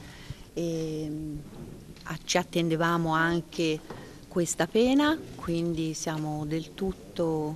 e ci attendevamo anche questa pena, quindi siamo del tutto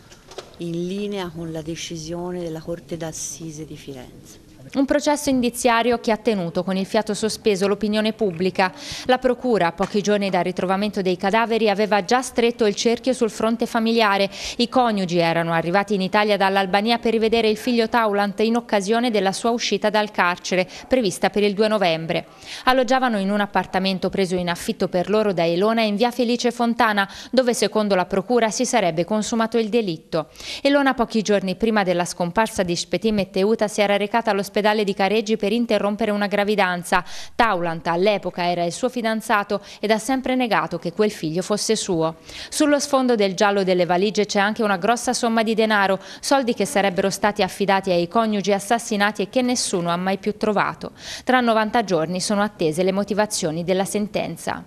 in linea con la decisione della Corte d'Assise di Firenze. Un processo indiziario che ha tenuto con il fiato sospeso l'opinione pubblica. La Procura, a pochi giorni dal ritrovamento dei cadaveri, aveva già stretto il cerchio sul fronte familiare. I coniugi erano arrivati in Italia dall'Albania per rivedere il figlio Taulant in occasione della sua uscita dal carcere, prevista per il due novembre. Alloggiavano in un appartamento preso in affitto per loro da Elona in via Felice Fontana, dove secondo la Procura si sarebbe consumato il delitto. Elona, pochi giorni prima della scomparsa di Špetim e Teuta, si era recata all'ospedale di Careggi per interrompere una gravidanza. Taulant all'epoca era il suo fidanzato ed ha sempre negato che quel figlio fosse suo. Sullo sfondo del giallo delle valigie c'è anche una grossa somma di denaro, soldi che sarebbero stati affidati ai coniugi assassinati e che nessuno ha mai più trovato. Tra novanta giorni sono attese le motivazioni della sentenza.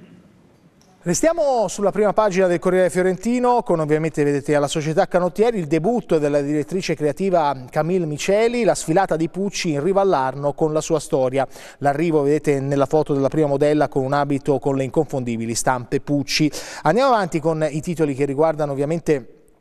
Restiamo sulla prima pagina del Corriere Fiorentino con, ovviamente vedete, alla società Canottieri il debutto della direttrice creativa Camille Miceli, la sfilata di Pucci in riva all'Arno con la sua storia. L'arrivo, vedete nella foto della prima modella, con un abito con le inconfondibili stampe Pucci. Andiamo avanti con i titoli che riguardano ovviamente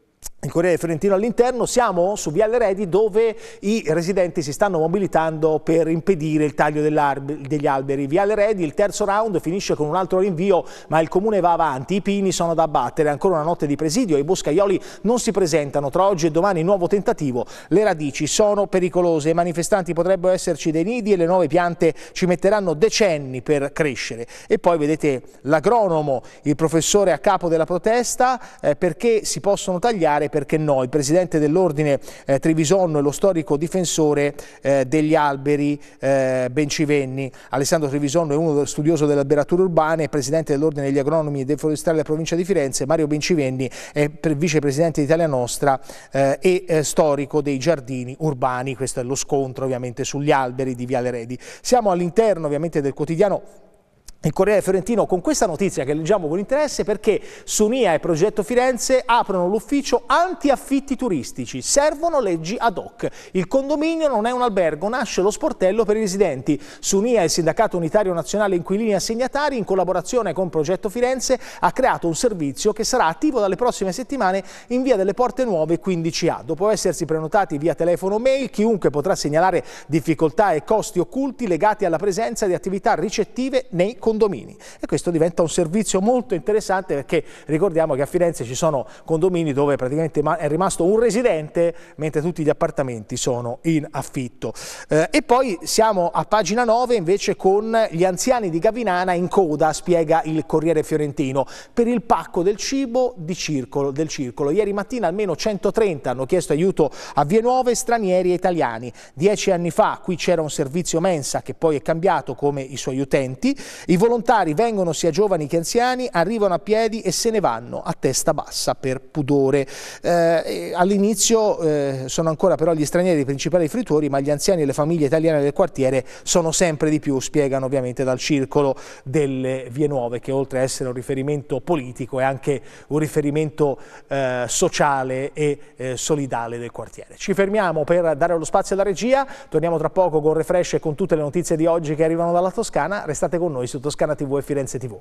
Il Corriere Fiorentino all'interno, siamo su Viale Redi dove i residenti si stanno mobilitando per impedire il taglio degli alberi. Viale Redi, il terzo round finisce con un altro rinvio, ma il comune va avanti, i pini sono da abbattere, ancora una notte di presidio, i boscaioli non si presentano, tra oggi e domani nuovo tentativo, le radici sono pericolose, i manifestanti potrebbero esserci dei nidi e le nuove piante ci metteranno decenni per crescere. E poi vedete l'agronomo, il professore a capo della protesta, eh, perché si possono tagliare, perché no, il presidente dell'ordine eh, Trevisonno e lo storico difensore eh, degli alberi eh, Bencivenni. Alessandro Trevisonno è uno studioso delle alberature urbane, presidente dell'ordine degli agronomi e dei forestali della provincia di Firenze. Mario Bencivenni è vicepresidente di Italia Nostra eh, e eh, storico dei giardini urbani. Questo è lo scontro ovviamente sugli alberi di Viale Redi. Siamo all'interno ovviamente del quotidiano Il Corriere Fiorentino con questa notizia che leggiamo con interesse, perché Sunia e Progetto Firenze aprono l'ufficio anti-affitti turistici, servono leggi ad hoc. Il condominio non è un albergo, nasce lo sportello per i residenti. Sunia, il Sindacato Unitario Nazionale Inquilini Assegnatari, in collaborazione con Progetto Firenze, ha creato un servizio che sarà attivo dalle prossime settimane in via delle Porte Nuove quindici A. Dopo essersi prenotati via telefono o mail, chiunque potrà segnalare difficoltà e costi occulti legati alla presenza di attività ricettive nei condomini. Condomini. E questo diventa un servizio molto interessante, perché ricordiamo che a Firenze ci sono condomini dove praticamente è rimasto un residente mentre tutti gli appartamenti sono in affitto. Eh, e poi siamo a pagina nove invece con gli anziani di Gavinana in coda, spiega il Corriere Fiorentino, per il pacco del cibo di circolo, del circolo. Ieri mattina almeno centotrenta hanno chiesto aiuto a Vie Nuove, stranieri e italiani. Dieci anni fa qui c'era un servizio mensa che poi è cambiato come i suoi utenti. I volontari vengono sia giovani che anziani, arrivano a piedi e se ne vanno a testa bassa per pudore. Eh, all'inizio eh, sono ancora però gli stranieri i principali fruitori, ma gli anziani e le famiglie italiane del quartiere sono sempre di più, spiegano ovviamente dal circolo delle Vie Nuove, che oltre a essere un riferimento politico è anche un riferimento eh, sociale e eh, solidale del quartiere. Ci fermiamo per dare lo spazio alla regia, torniamo tra poco con Refresh e con tutte le notizie di oggi che arrivano dalla Toscana. Restate con noi su Toscana tivù e Firenze tivù.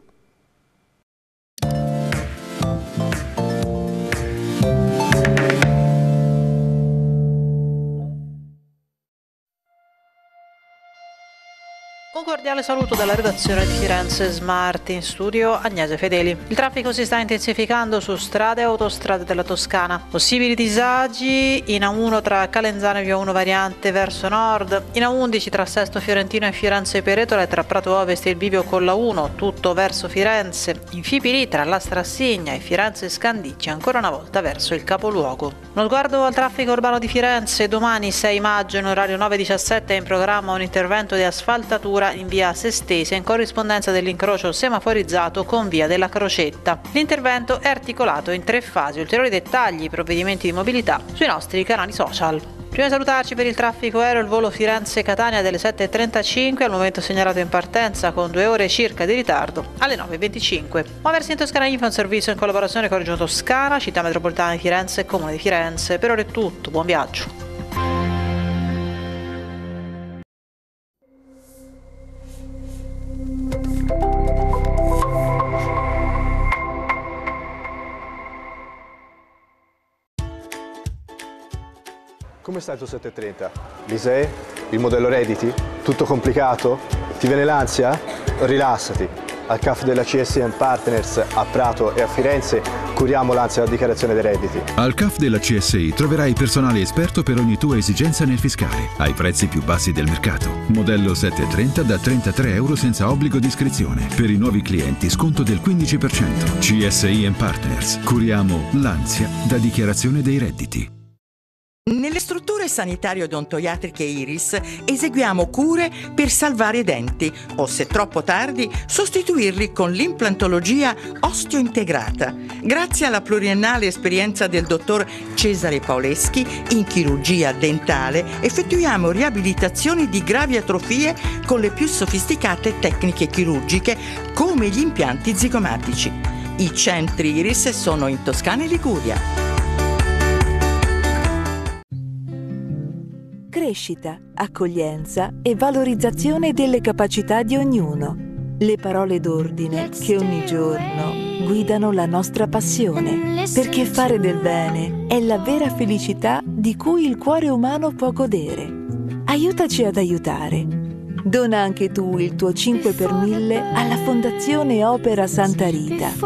Un cordiale saluto dalla redazione di Firenze Smart, in studio Agnese Fedeli. Il traffico si sta intensificando su strade e autostrade della Toscana. Possibili disagi in A uno tra Calenzano e Via uno variante verso nord, in A undici tra Sesto Fiorentino e Firenze Peretola e tra Prato Ovest e il bivio con la uno, tutto verso Firenze, in Fipili tra la Strassigna e Firenze Scandicci, ancora una volta verso il capoluogo. Uno sguardo al traffico urbano di Firenze. Domani sei maggio in orario nove diciassette è in programma un intervento di asfaltatura in via Sestese in corrispondenza dell'incrocio semaforizzato con via della Crocetta. L'intervento è articolato in tre fasi. Ulteriori dettagli, provvedimenti di mobilità sui nostri canali social. Prima di salutarci, per il traffico aereo il volo Firenze-Catania delle sette e trentacinque, al momento segnalato in partenza con due ore circa di ritardo, alle nove e venticinque. Muoversi in Toscana Info è un servizio in collaborazione con Regione Toscana, Città Metropolitana di Firenze e Comune di Firenze. Per ora è tutto, buon viaggio. Come stai tu sette e trenta? Lisee? Il modello Redditi? Tutto complicato? Ti viene l'ansia? Rilassati. Al C A F della C S I Partners a Prato e a Firenze curiamo l'ansia della dichiarazione dei redditi. Al C A F della C S I troverai personale esperto per ogni tua esigenza nel fiscale, ai prezzi più bassi del mercato. Modello sette e trenta da trentatré euro senza obbligo di iscrizione. Per i nuovi clienti sconto del quindici per cento. C S I Partners. Curiamo l'ansia da dichiarazione dei redditi. Nelle strutture sanitarie odontoiatriche Iris eseguiamo cure per salvare i denti o, se troppo tardi, sostituirli con l'implantologia osteointegrata. Grazie alla pluriennale esperienza del dottor Cesare Paoleschi in chirurgia dentale effettuiamo riabilitazioni di gravi atrofie con le più sofisticate tecniche chirurgiche come gli impianti zigomatici. I centri Iris sono in Toscana e Liguria. Crescita, accoglienza e valorizzazione delle capacità di ognuno. le parole d'ordine che ogni giorno guidano la nostra passione, perché fare del bene è la vera felicità di cui il cuore umano può godere. Aiutaci ad aiutare. Dona anche tu il tuo cinque per mille alla Fondazione Opera Santa Rita.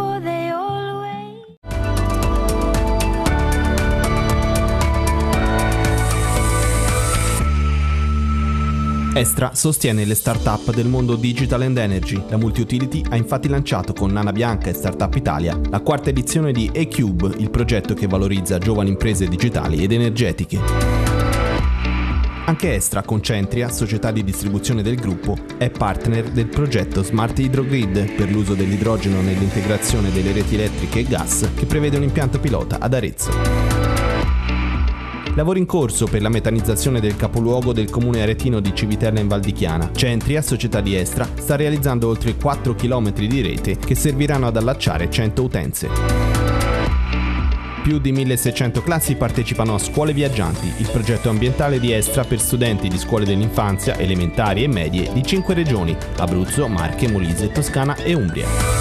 Estra sostiene le start-up del mondo Digital and Energy. La Multiutility ha infatti lanciato con Nana Bianca e Startup Italia la quarta edizione di eCube, il progetto che valorizza giovani imprese digitali ed energetiche. Anche Estra, con Centria, società di distribuzione del gruppo, è partner del progetto Smart Hydrogrid per l'uso dell'idrogeno nell'integrazione delle reti elettriche e gas, che prevede un impianto pilota ad Arezzo. Lavori in corso per la metanizzazione del capoluogo del comune aretino di Civitella in Val di Chiana. Centria, società di Estra, sta realizzando oltre quattro chilometri di rete che serviranno ad allacciare cento utenze. Più di milleseicento classi partecipano a Scuole Viaggianti, il progetto ambientale di Estra per studenti di scuole dell'infanzia, elementari e medie di cinque regioni: Abruzzo, Marche, Molise, Toscana e Umbria.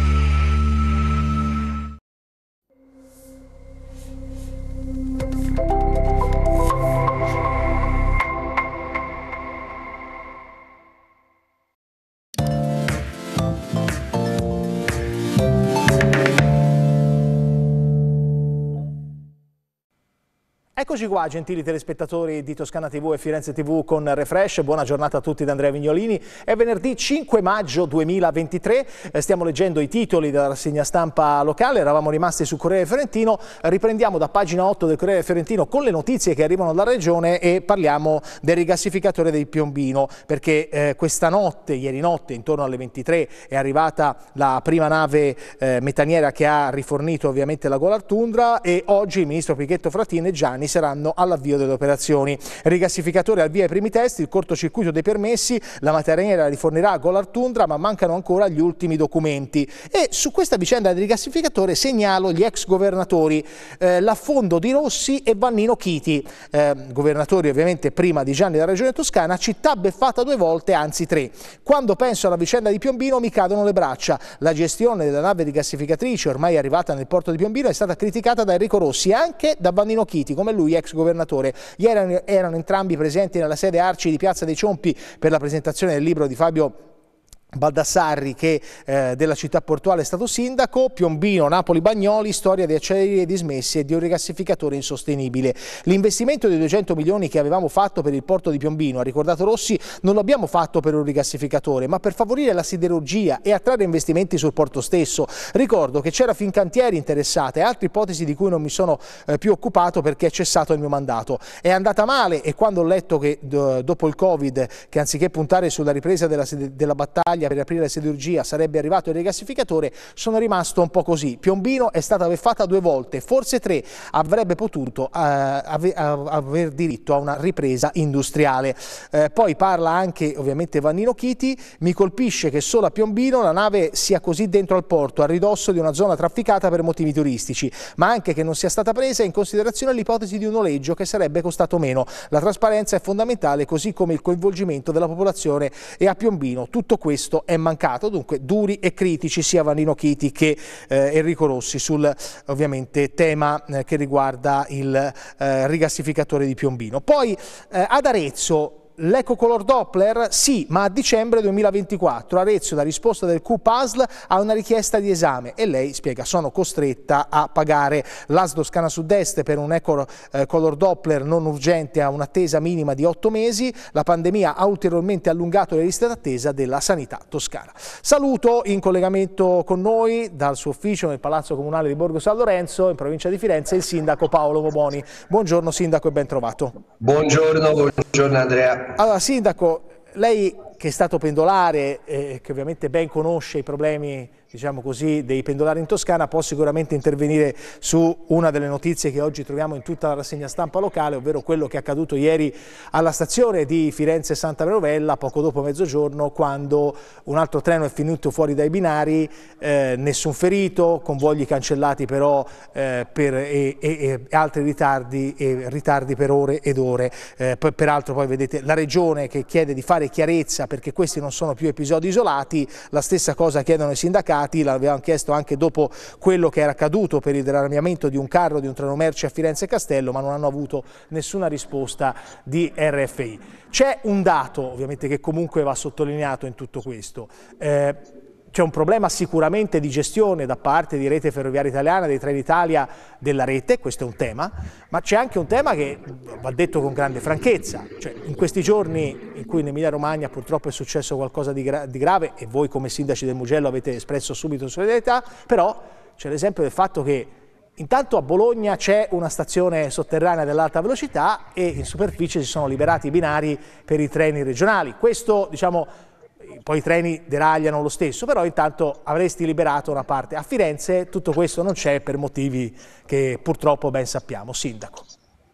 Eccoci qua, gentili telespettatori di Toscana tivù e Firenze tivù con Refresh. Buona giornata a tutti da Andrea Vignolini. È venerdì cinque maggio duemilaventitré, stiamo leggendo i titoli della rassegna stampa locale, eravamo rimasti su Corriere Fiorentino, riprendiamo da pagina otto del Corriere Fiorentino con le notizie che arrivano dalla regione e parliamo del rigassificatore di Piombino, perché eh, questa notte, ieri notte, intorno alle ventitré, è arrivata la prima nave eh, metaniera che ha rifornito ovviamente la Golar Tundra e oggi il ministro Pichetto Fratin e Gianni saranno all'avvio delle operazioni. Il rigassificatore al via ai primi test, il cortocircuito dei permessi, la matariera rifornirà a Golar Tundra, ma mancano ancora gli ultimi documenti. E su questa vicenda del rigassificatore segnalo gli ex governatori, eh, L'Affondo di Rossi e Vannino Chiti, eh, governatori ovviamente prima di Gianni della Regione Toscana, città beffata due volte, anzi tre. Quando penso alla vicenda di Piombino mi cadono le braccia. La gestione della nave rigassificatrice ormai arrivata nel porto di Piombino è stata criticata da Enrico Rossi e anche da Vannino Chiti, come lui ex governatore. Ieri erano, erano entrambi presenti nella sede Arci di Piazza dei Ciompi per la presentazione del libro di Fabio Baldassarri, che eh, della città portuale è stato sindaco. Piombino, Napoli, Bagnoli, storia di acciaierie dismesse e di un rigassificatore insostenibile. L'investimento di duecento milioni che avevamo fatto per il porto di Piombino, ha ricordato Rossi, non l'abbiamo fatto per un rigassificatore, ma per favorire la siderurgia e attrarre investimenti sul porto stesso. Ricordo che c'era Fincantieri interessata e altre ipotesi di cui non mi sono eh, più occupato perché è cessato il mio mandato. È andata male e quando ho letto che d- dopo il Covid, che anziché puntare sulla ripresa della, della battaglia per aprire la siderurgia sarebbe arrivato il rigassificatore, sono rimasto un po' così. Piombino è stata beffata due volte, forse tre, avrebbe potuto uh, ave, uh, aver diritto a una ripresa industriale. Uh, poi parla anche ovviamente Vannino Chiti, mi colpisce che solo a Piombino la nave sia così dentro al porto, a ridosso di una zona trafficata per motivi turistici, ma anche che non sia stata presa in considerazione l'ipotesi di un noleggio che sarebbe costato meno. La trasparenza è fondamentale, così come il coinvolgimento della popolazione, e a Piombino tutto questo è mancato. Dunque duri e critici sia Vannino Chiti che eh, Enrico Rossi sul ovviamente tema eh, che riguarda il eh, rigassificatore di Piombino. Poi eh, ad Arezzo l'ecocolor Doppler sì, ma a dicembre duemilaventiquattro. Arezzo, la risposta del Q P A S L a una richiesta di esame e lei spiega: sono costretta a pagare. L'A S Toscana Sud-Est per un ecocolor Doppler non urgente ha un'attesa minima di otto mesi. La pandemia ha ulteriormente allungato le liste d'attesa della sanità toscana. Saluto in collegamento con noi dal suo ufficio nel Palazzo Comunale di Borgo San Lorenzo in provincia di Firenze il sindaco Paolo Boboni. Buongiorno sindaco e ben trovato. Buongiorno, buongiorno Andrea. Allora sindaco, lei che è stato pendolare e eh, che ovviamente ben conosce i problemi diciamo così, dei pendolari in Toscana può sicuramente intervenire su una delle notizie che oggi troviamo in tutta la rassegna stampa locale, ovvero quello che è accaduto ieri alla stazione di Firenze Santa Maria Novella, poco dopo mezzogiorno, quando un altro treno è finito fuori dai binari, eh, nessun ferito, convogli cancellati però eh, per, e, e, e altri ritardi, e ritardi per ore ed ore. Eh, peraltro poi vedete la Regione che chiede di fare chiarezza perché questi non sono più episodi isolati, la stessa cosa chiedono i sindacati. L'avevamo chiesto anche dopo quello che era accaduto per il deragliamento di un carro di un treno merci a Firenze Castello, ma non hanno avuto nessuna risposta di R F I. C'è un dato ovviamente che comunque va sottolineato in tutto questo. Eh, C'è un problema sicuramente di gestione da parte di Rete Ferroviaria Italiana, dei Trenitalia, della rete, questo è un tema, ma c'è anche un tema che va detto con grande franchezza. Cioè, in questi giorni in cui in Emilia Romagna purtroppo è successo qualcosa di, gra di grave e voi come sindaci del Mugello avete espresso subito solidarietà, però c'è l'esempio del fatto che intanto a Bologna c'è una stazione sotterranea dell'alta velocità e in superficie si sono liberati i binari per i treni regionali. Questo, diciamo, poi i treni deragliano lo stesso, però intanto avresti liberato una parte. A Firenze tutto questo non c'è per motivi che purtroppo ben sappiamo. Sindaco.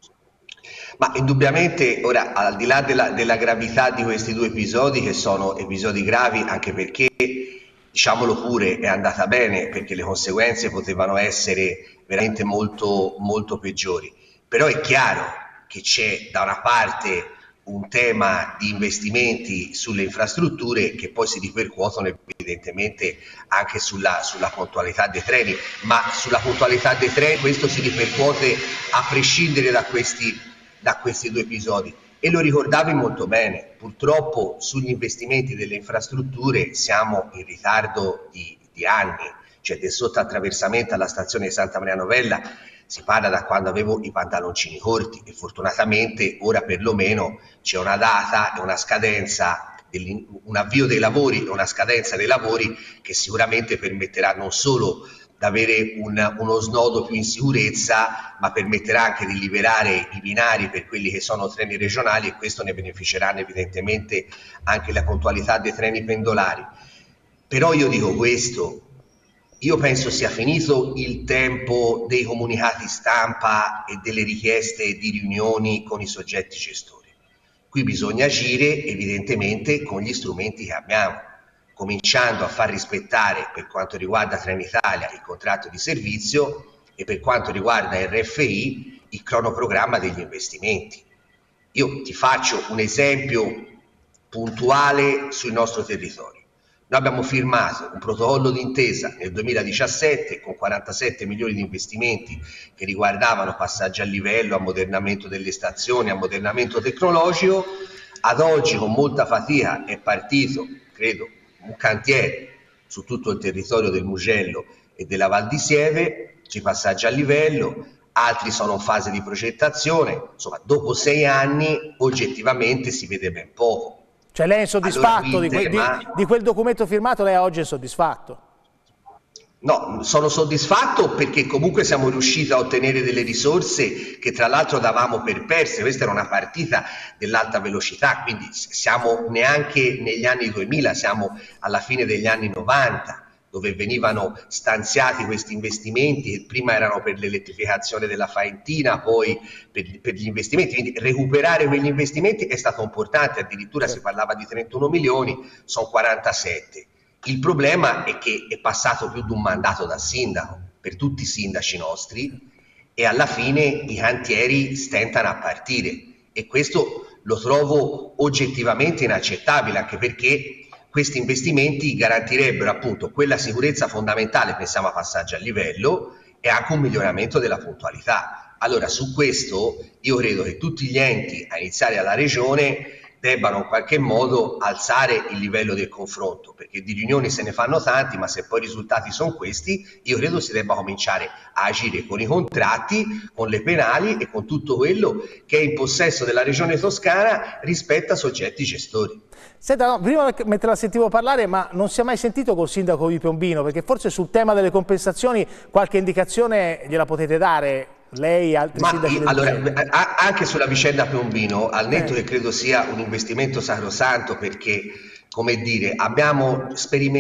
Ma indubbiamente, ora, al di là della, della gravità di questi due episodi, che sono episodi gravi anche perché, diciamolo pure, è andata bene, perché le conseguenze potevano essere veramente molto, molto peggiori. Però è chiaro che c'è da una parte un tema di investimenti sulle infrastrutture che poi si ripercuotono evidentemente anche sulla, sulla puntualità dei treni, ma sulla puntualità dei treni questo si ripercuote a prescindere da questi, da questi due episodi. E lo ricordavi molto bene, purtroppo sugli investimenti delle infrastrutture siamo in ritardo di, di anni, cioè del sottoattraversamento alla stazione di Santa Maria Novella si parla da quando avevo i pantaloncini corti e fortunatamente ora perlomeno c'è una data e una scadenza, un avvio dei lavori e una scadenza dei lavori che sicuramente permetterà non solo di avere un, uno snodo più in sicurezza, ma permetterà anche di liberare i binari per quelli che sono treni regionali e questo ne beneficeranno evidentemente anche la puntualità dei treni pendolari. Però io dico questo, io penso sia finito il tempo dei comunicati stampa e delle richieste di riunioni con i soggetti gestori. Qui bisogna agire evidentemente con gli strumenti che abbiamo, cominciando a far rispettare per quanto riguarda Trenitalia il contratto di servizio e per quanto riguarda R F I il cronoprogramma degli investimenti. Io ti faccio un esempio puntuale sul nostro territorio. Noi abbiamo firmato un protocollo d'intesa nel duemiladiciassette con quarantasette milioni di investimenti che riguardavano passaggi a livello, ammodernamento delle stazioni, ammodernamento tecnologico. Ad oggi con molta fatica è partito, credo, un cantiere su tutto il territorio del Mugello e della Val di Sieve, ci passaggi a livello, altri sono in fase di progettazione, insomma dopo sei anni oggettivamente si vede ben poco. Cioè lei è soddisfatto allora, di, que tema... di, di quel documento firmato, lei oggi è soddisfatto? No, sono soddisfatto perché comunque siamo riusciti a ottenere delle risorse che tra l'altro davamo per perse, questa era una partita dell'alta velocità, quindi siamo neanche negli anni duemila, siamo alla fine degli anni novanta, dove venivano stanziati questi investimenti che prima erano per l'elettrificazione della Faentina, poi per, per gli investimenti, quindi recuperare quegli investimenti è stato importante, addirittura si parlava di trentuno milioni, sono quarantasette. Il problema è che è passato più di un mandato da sindaco per tutti i sindaci nostri e alla fine i cantieri stentano a partire e questo lo trovo oggettivamente inaccettabile, anche perché questi investimenti garantirebbero appunto quella sicurezza fondamentale, pensiamo a passaggi a livello, e anche un miglioramento della puntualità. Allora su questo io credo che tutti gli enti, a iniziare dalla Regione, debbano in qualche modo alzare il livello del confronto, perché di riunioni se ne fanno tanti, ma se poi i risultati sono questi, io credo si debba cominciare a agire con i contratti, con le penali e con tutto quello che è in possesso della Regione Toscana rispetto a soggetti gestori. Senta, no, prima mentre la sentivo parlare, ma non si è mai sentito col sindaco di Piombino, perché forse sul tema delle compensazioni qualche indicazione gliela potete dare? Lei e altri Ma sindaci io, del allora, a, anche sulla vicenda Piombino, al netto eh. che credo sia un investimento sacrosanto, perché, come dire, abbiamo sperimentato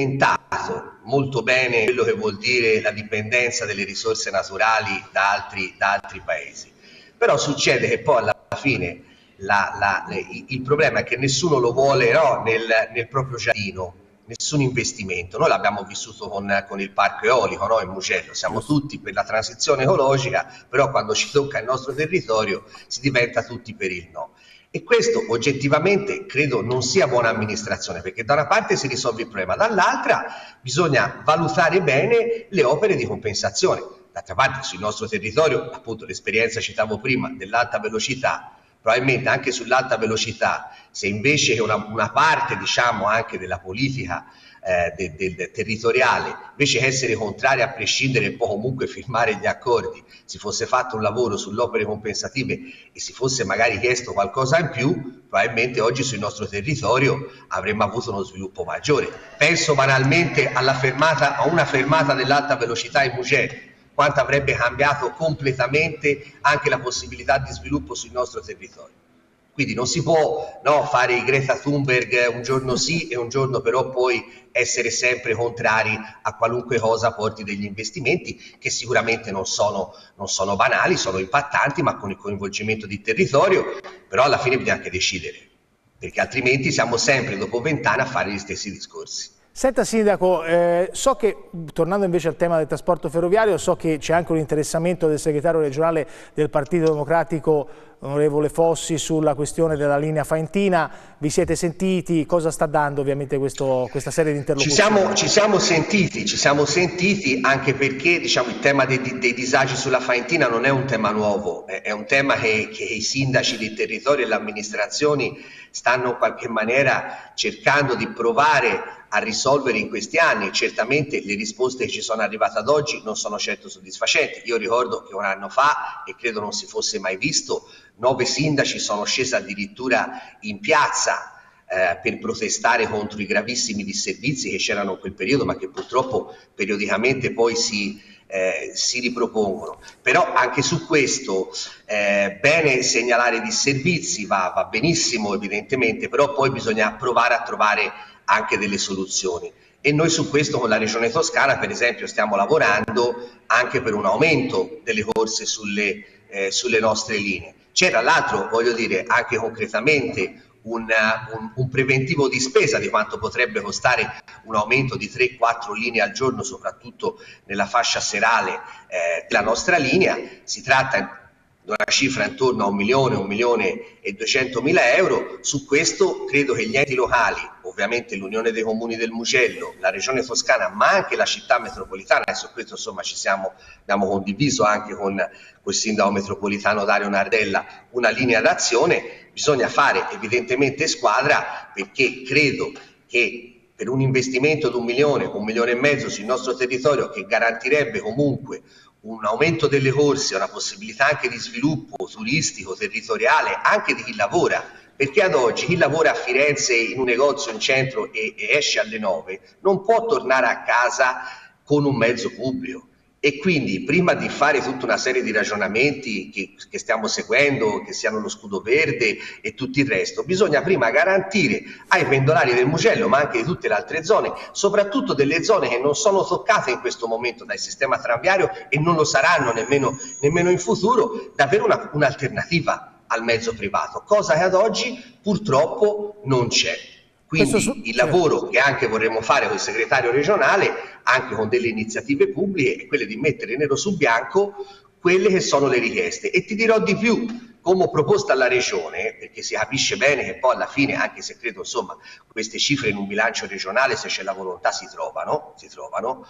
molto bene quello che vuol dire la dipendenza delle risorse naturali da altri, da altri paesi, però succede che poi alla fine la, la, il problema è che nessuno lo vuole, no, nel, nel proprio giardino, nessun investimento. Noi l'abbiamo vissuto con, con il parco eolico, no, in Mugello, siamo tutti per la transizione ecologica, però quando ci tocca il nostro territorio si diventa tutti per il no. E questo oggettivamente credo non sia buona amministrazione, perché da una parte si risolve il problema, dall'altra bisogna valutare bene le opere di compensazione. D'altra parte sul nostro territorio, appunto l'esperienza citavo prima dell'alta velocità, probabilmente anche sull'alta velocità, se invece che una, una parte, diciamo, anche della politica eh, del, del territoriale, invece che essere contrari a prescindere e poi comunque firmare gli accordi, si fosse fatto un lavoro sulle opere compensative e si fosse magari chiesto qualcosa in più, probabilmente oggi sul nostro territorio avremmo avuto uno sviluppo maggiore. Penso banalmente alla fermata, a una fermata dell'alta velocità in Mugello, quanto avrebbe cambiato completamente anche la possibilità di sviluppo sul nostro territorio. Quindi non si può, no, fare i Greta Thunberg un giorno sì e un giorno però poi essere sempre contrari a qualunque cosa porti degli investimenti che sicuramente non sono, non sono banali, sono impattanti, ma con il coinvolgimento di territorio, però alla fine bisogna anche decidere, perché altrimenti siamo sempre dopo vent'anni a fare gli stessi discorsi. Senta Sindaco, eh, so che, tornando invece al tema del trasporto ferroviario, so che c'è anche un interessamento del segretario regionale del Partito Democratico, onorevole Fossi, sulla questione della linea Faentina. Vi siete sentiti? Cosa sta dando ovviamente questo, questa serie di interlocuzioni? Ci siamo, ci siamo sentiti, ci siamo sentiti anche perché, diciamo, il tema dei, dei disagi sulla Faentina non è un tema nuovo, è, è un tema che, che i sindaci dei territori e le amministrazioni stanno in qualche maniera cercando di provare a risolvere in questi anni. Certamente le risposte che ci sono arrivate ad oggi non sono certo soddisfacenti. Io ricordo che un anno fa, e credo non si fosse mai visto, nove sindaci sono scesi addirittura in piazza eh, per protestare contro i gravissimi disservizi che c'erano in quel periodo, ma che purtroppo periodicamente poi si, eh, si ripropongono. Però anche su questo eh, bene segnalare i disservizi, va, va benissimo evidentemente, però poi bisogna provare a trovare anche delle soluzioni, e noi su questo con la Regione Toscana per esempio stiamo lavorando anche per un aumento delle corse sulle, eh, sulle nostre linee. C'è tra l'altro, voglio dire, anche concretamente un, un, un preventivo di spesa di quanto potrebbe costare un aumento di tre quattro linee al giorno, soprattutto nella fascia serale eh, della nostra linea. Si tratta di una cifra intorno a un milione, un milione e duecentomila euro. Su questo credo che gli enti locali, ovviamente l'Unione dei Comuni del Mugello, la Regione Toscana, ma anche la città metropolitana, e su questo insomma ci siamo, abbiamo condiviso anche con il sindaco metropolitano Dario Nardella una linea d'azione. Bisogna fare evidentemente squadra, perché credo che per un investimento di un milione, un milione e mezzo sul nostro territorio, che garantirebbe comunque un aumento delle corse, una possibilità anche di sviluppo turistico, territoriale, anche di chi lavora, perché ad oggi chi lavora a Firenze in un negozio in centro e, e esce alle nove non può tornare a casa con un mezzo pubblico. E quindi prima di fare tutta una serie di ragionamenti che, che stiamo seguendo, che siano lo scudo verde e tutto il resto, bisogna prima garantire ai pendolari del Mugello, ma anche di tutte le altre zone, soprattutto delle zone che non sono toccate in questo momento dal sistema tranviario e non lo saranno nemmeno, nemmeno in futuro, davvero una, un'alternativa al mezzo privato, cosa che ad oggi purtroppo non c'è. Quindi su... il lavoro che anche vorremmo fare con il segretario regionale, anche con delle iniziative pubbliche, è quello di mettere nero su bianco quelle che sono le richieste. E ti dirò di più, come ho proposto alla regione, perché si capisce bene che poi alla fine, anche se credo insomma queste cifre in un bilancio regionale, se c'è la volontà si trovano, si trovano,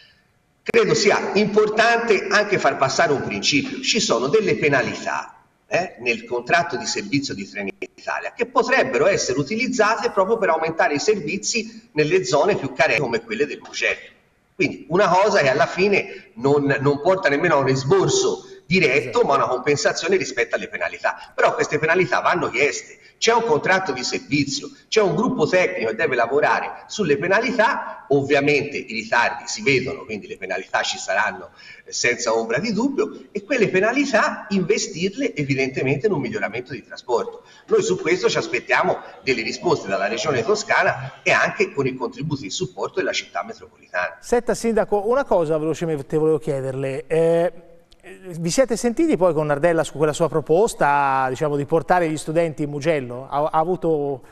credo sia importante anche far passare un principio. Ci sono delle penalità Eh, nel contratto di servizio di Trenitalia che potrebbero essere utilizzate proprio per aumentare i servizi nelle zone più carenti come quelle del Mugello. Quindi una cosa che alla fine non, non porta nemmeno a un esborso diretto, ma una compensazione rispetto alle penalità. Però queste penalità vanno chieste. C'è un contratto di servizio, c'è un gruppo tecnico che deve lavorare sulle penalità, ovviamente i ritardi si vedono, quindi le penalità ci saranno senza ombra di dubbio, e quelle penalità investirle evidentemente in un miglioramento di trasporto. Noi su questo ci aspettiamo delle risposte dalla Regione Toscana e anche con il contributo di supporto della città metropolitana. Senta Sindaco, una cosa velocemente volevo chiederle. Eh... Vi siete sentiti poi con Nardella su quella sua proposta, diciamo, di portare gli studenti in Mugello? Ha, ha avuto...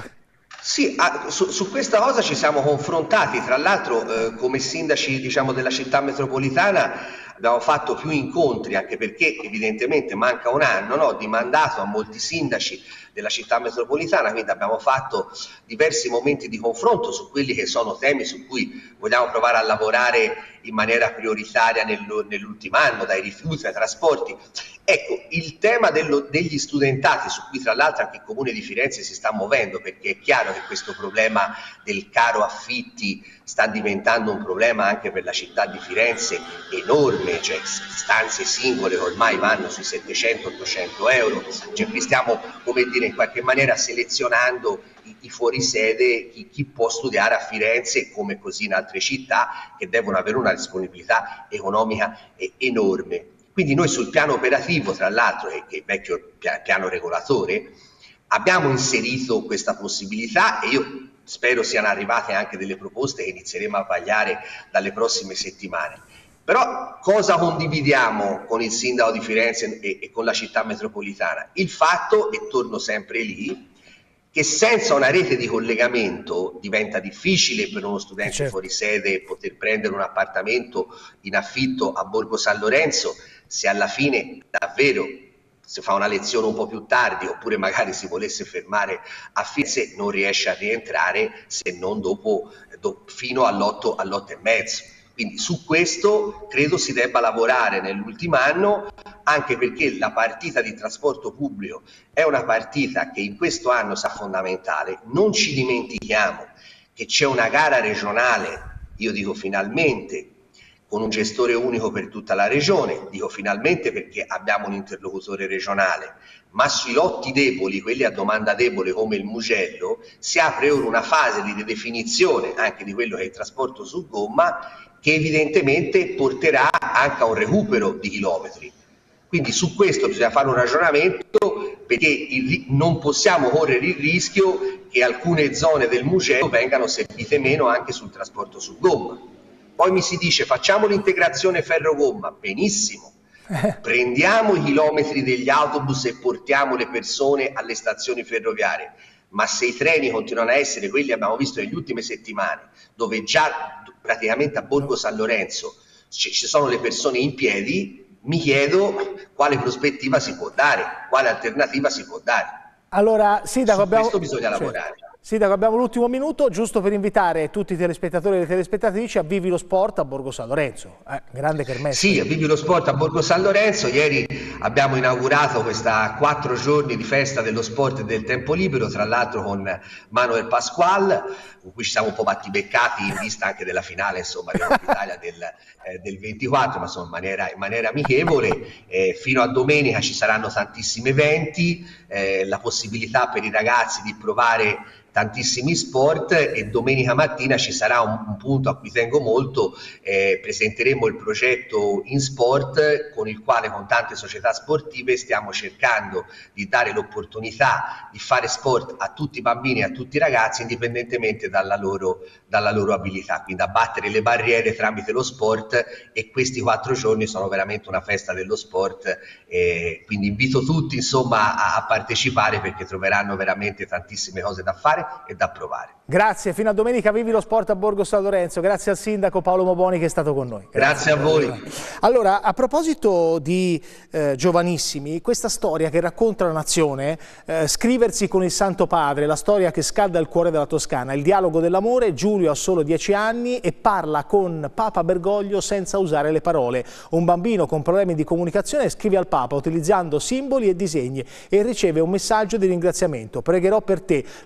Sì, ah, su, su questa cosa ci siamo confrontati, tra l'altro eh, come sindaci, diciamo, della città metropolitana abbiamo fatto più incontri, anche perché evidentemente manca un anno, no, di mandato a molti sindaci della città metropolitana, quindi abbiamo fatto diversi momenti di confronto su quelli che sono temi su cui vogliamo provare a lavorare in maniera prioritaria nell'ultimo anno, dai rifiuti ai trasporti. Ecco, il tema dello, degli studentati, su cui tra l'altro anche il Comune di Firenze si sta muovendo, perché è chiaro che questo problema del caro affitti sta diventando un problema anche per la città di Firenze enorme, cioè stanze singole che ormai vanno sui settecento ottocento euro, cioè qui stiamo, come dire, in qualche maniera selezionando i, i fuorisede, chi, chi può studiare a Firenze come così in altre città che devono avere una disponibilità economica eh, enorme. Quindi noi sul piano operativo, tra l'altro, che è il vecchio piano regolatore, abbiamo inserito questa possibilità e io spero siano arrivate anche delle proposte che inizieremo a vagliare dalle prossime settimane. Però cosa condividiamo con il sindaco di Firenze e, e con la città metropolitana? Il fatto, e torno sempre lì, che senza una rete di collegamento diventa difficile per uno studente certo. fuori sede poter prendere un appartamento in affitto a Borgo San Lorenzo, se alla fine davvero si fa una lezione un po' più tardi oppure magari si volesse fermare a Firenze, non riesce a rientrare se non dopo, do, fino all'otto e mezzo. Quindi su questo credo si debba lavorare nell'ultimo anno, anche perché la partita di trasporto pubblico è una partita che in questo anno sarà fondamentale. Non ci dimentichiamo che c'è una gara regionale, io dico finalmente, con un gestore unico per tutta la regione, dico finalmente perché abbiamo un interlocutore regionale, ma sui lotti deboli, quelli a domanda debole come il Mugello, si apre ora una fase di definizione anche di quello che è il trasporto su gomma, che evidentemente porterà anche a un recupero di chilometri. Quindi su questo bisogna fare un ragionamento, perché il, non possiamo correre il rischio che alcune zone del Mugello vengano servite meno anche sul trasporto su gomma. Poi mi si dice facciamo l'integrazione ferro-gomma, benissimo, prendiamo i chilometri degli autobus e portiamo le persone alle stazioni ferroviarie, ma se i treni continuano a essere quelli che abbiamo visto nelle ultime settimane, dove già praticamente a Borgo San Lorenzo ci sono le persone in piedi, mi chiedo quale prospettiva si può dare, quale alternativa si può dare. Allora, Sindaco, Su abbiamo... questo bisogna lavorare. Sindaco, abbiamo l'ultimo minuto, giusto per invitare tutti i telespettatori e le telespettatrici a Vivi lo Sport a Borgo San Lorenzo. Eh, grande kermesse. Sì, a Vivi lo Sport a Borgo San Lorenzo. Ieri abbiamo inaugurato questa quattro giorni di festa dello sport e del tempo libero, tra l'altro con Manuel Pasqual, con cui ci siamo un po' battibeccati in vista anche della finale, insomma, di Coppa Italia del, eh, del ventiquattro, ma insomma in maniera, in maniera amichevole. Eh, fino a domenica ci saranno tantissimi eventi, eh, la possibilità per i ragazzi di provare tantissimi sport e domenica mattina ci sarà un, un punto a cui tengo molto, eh, presenteremo il progetto In Sport con il quale con tante società sportive stiamo cercando di dare l'opportunità di fare sport a tutti i bambini e a tutti i ragazzi indipendentemente dalla loro, dalla loro abilità, quindi abbattere le barriere tramite lo sport, e questi quattro giorni sono veramente una festa dello sport, eh, quindi invito tutti insomma a, a partecipare perché troveranno veramente tantissime cose da fare e da provare. Grazie, fino a domenica Vivi lo Sport a Borgo San Lorenzo. Grazie al sindaco Paolo Moboni che è stato con noi. Grazie, Grazie a voi. Allora, a proposito di eh, giovanissimi, questa storia che racconta la nazione, eh, Scriversi con il Santo Padre, la storia che scalda il cuore della Toscana, il dialogo dell'amore. Giulio ha solo dieci anni e parla con Papa Bergoglio senza usare le parole. Un bambino con problemi di comunicazione scrive al Papa utilizzando simboli e disegni e riceve un messaggio di ringraziamento. Pregherò per te, la mamma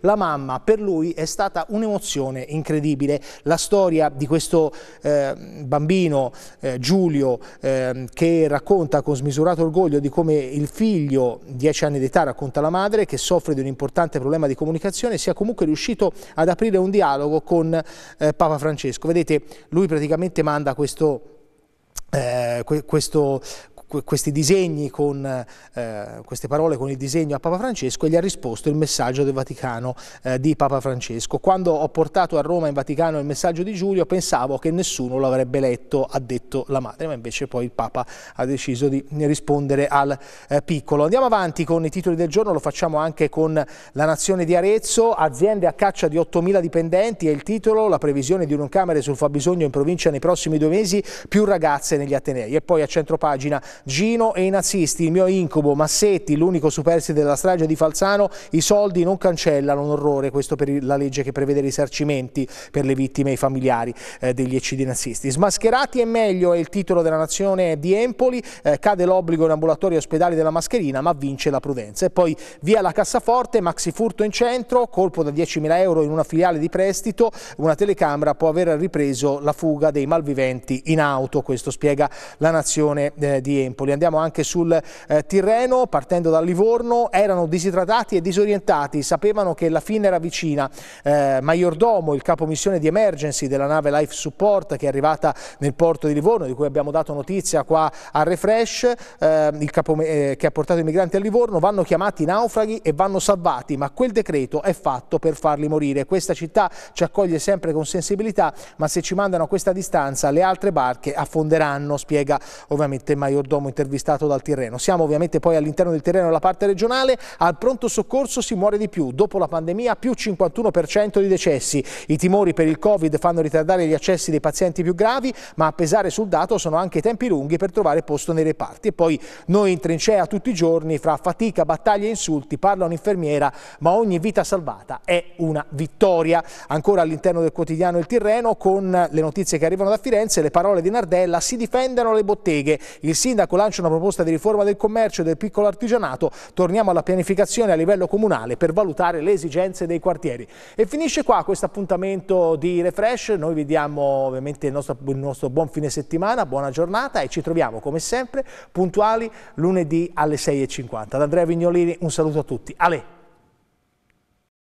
mamma. Per lui è stata un'emozione incredibile. La storia di questo eh, bambino, eh, Giulio, eh, che racconta con smisurato orgoglio di come il figlio, dieci anni d'età, racconta alla madre, che soffre di un importante problema di comunicazione, sia comunque riuscito ad aprire un dialogo con eh, Papa Francesco. Vedete, lui praticamente manda questo, eh, questo questi disegni con eh, queste parole con il disegno a Papa Francesco, e gli ha risposto il messaggio del Vaticano eh, di Papa Francesco. Quando ho portato a Roma in Vaticano il messaggio di Giulio pensavo che nessuno lo avrebbe letto, ha detto la madre, ma invece poi il Papa ha deciso di rispondere al eh, piccolo. Andiamo avanti con i titoli del giorno, lo facciamo anche con La Nazione di Arezzo. Aziende a caccia di ottomila dipendenti è il titolo, la previsione di un camere sul fabbisogno in provincia nei prossimi due mesi, più ragazze negli atenei. E poi a centropagina Gino e i nazisti, il mio incubo, Massetti, l'unico superstite della strage di Falzano, i soldi non cancellano, un orrore, questo per la legge che prevede risarcimenti per le vittime e i familiari eh, degli eccidi nazisti. Smascherati è meglio è il titolo della Nazione di Empoli, eh, cade l'obbligo in ambulatori e ospedali della mascherina, ma vince la prudenza. E poi via la cassaforte, maxi furto in centro, colpo da diecimila euro in una filiale di prestito, una telecamera può aver ripreso la fuga dei malviventi in auto, questo spiega la Nazione eh, di Empoli. Andiamo anche sul eh, Tirreno, partendo da Livorno, erano disidratati e disorientati, sapevano che la fine era vicina. Eh, Maiordomo, il capo missione di emergency della nave Life Support che è arrivata nel porto di Livorno, di cui abbiamo dato notizia qua a Refresh, eh, il capo eh, che ha portato i migranti a Livorno, vanno chiamati naufraghi e vanno salvati, ma quel decreto è fatto per farli morire. Questa città ci accoglie sempre con sensibilità, ma se ci mandano a questa distanza le altre barche affonderanno, spiega ovviamente Maiordomo intervistato dal Tirreno. Siamo ovviamente poi all'interno del Tirreno, la parte regionale. Al pronto soccorso si muore di più, dopo la pandemia più cinquantuno per cento di decessi. I timori per il Covid fanno ritardare gli accessi dei pazienti più gravi, ma a pesare sul dato sono anche i tempi lunghi per trovare posto nei reparti. E poi noi in trincea tutti i giorni, fra fatica, battaglie e insulti, parla un'infermiera, ma ogni vita salvata è una vittoria. Ancora all'interno del quotidiano Il Tirreno, con le notizie che arrivano da Firenze, le parole di Nardella: si difendano le botteghe, il sindaco lancia una proposta di riforma del commercio e del piccolo artigianato, torniamo alla pianificazione a livello comunale per valutare le esigenze dei quartieri. E finisce qua questo appuntamento di Refresh, noi vi diamo ovviamente il nostro, il nostro buon fine settimana, buona giornata, e ci troviamo come sempre puntuali lunedì alle sei e cinquanta. Da Andrea Vignolini un saluto a tutti. Ale!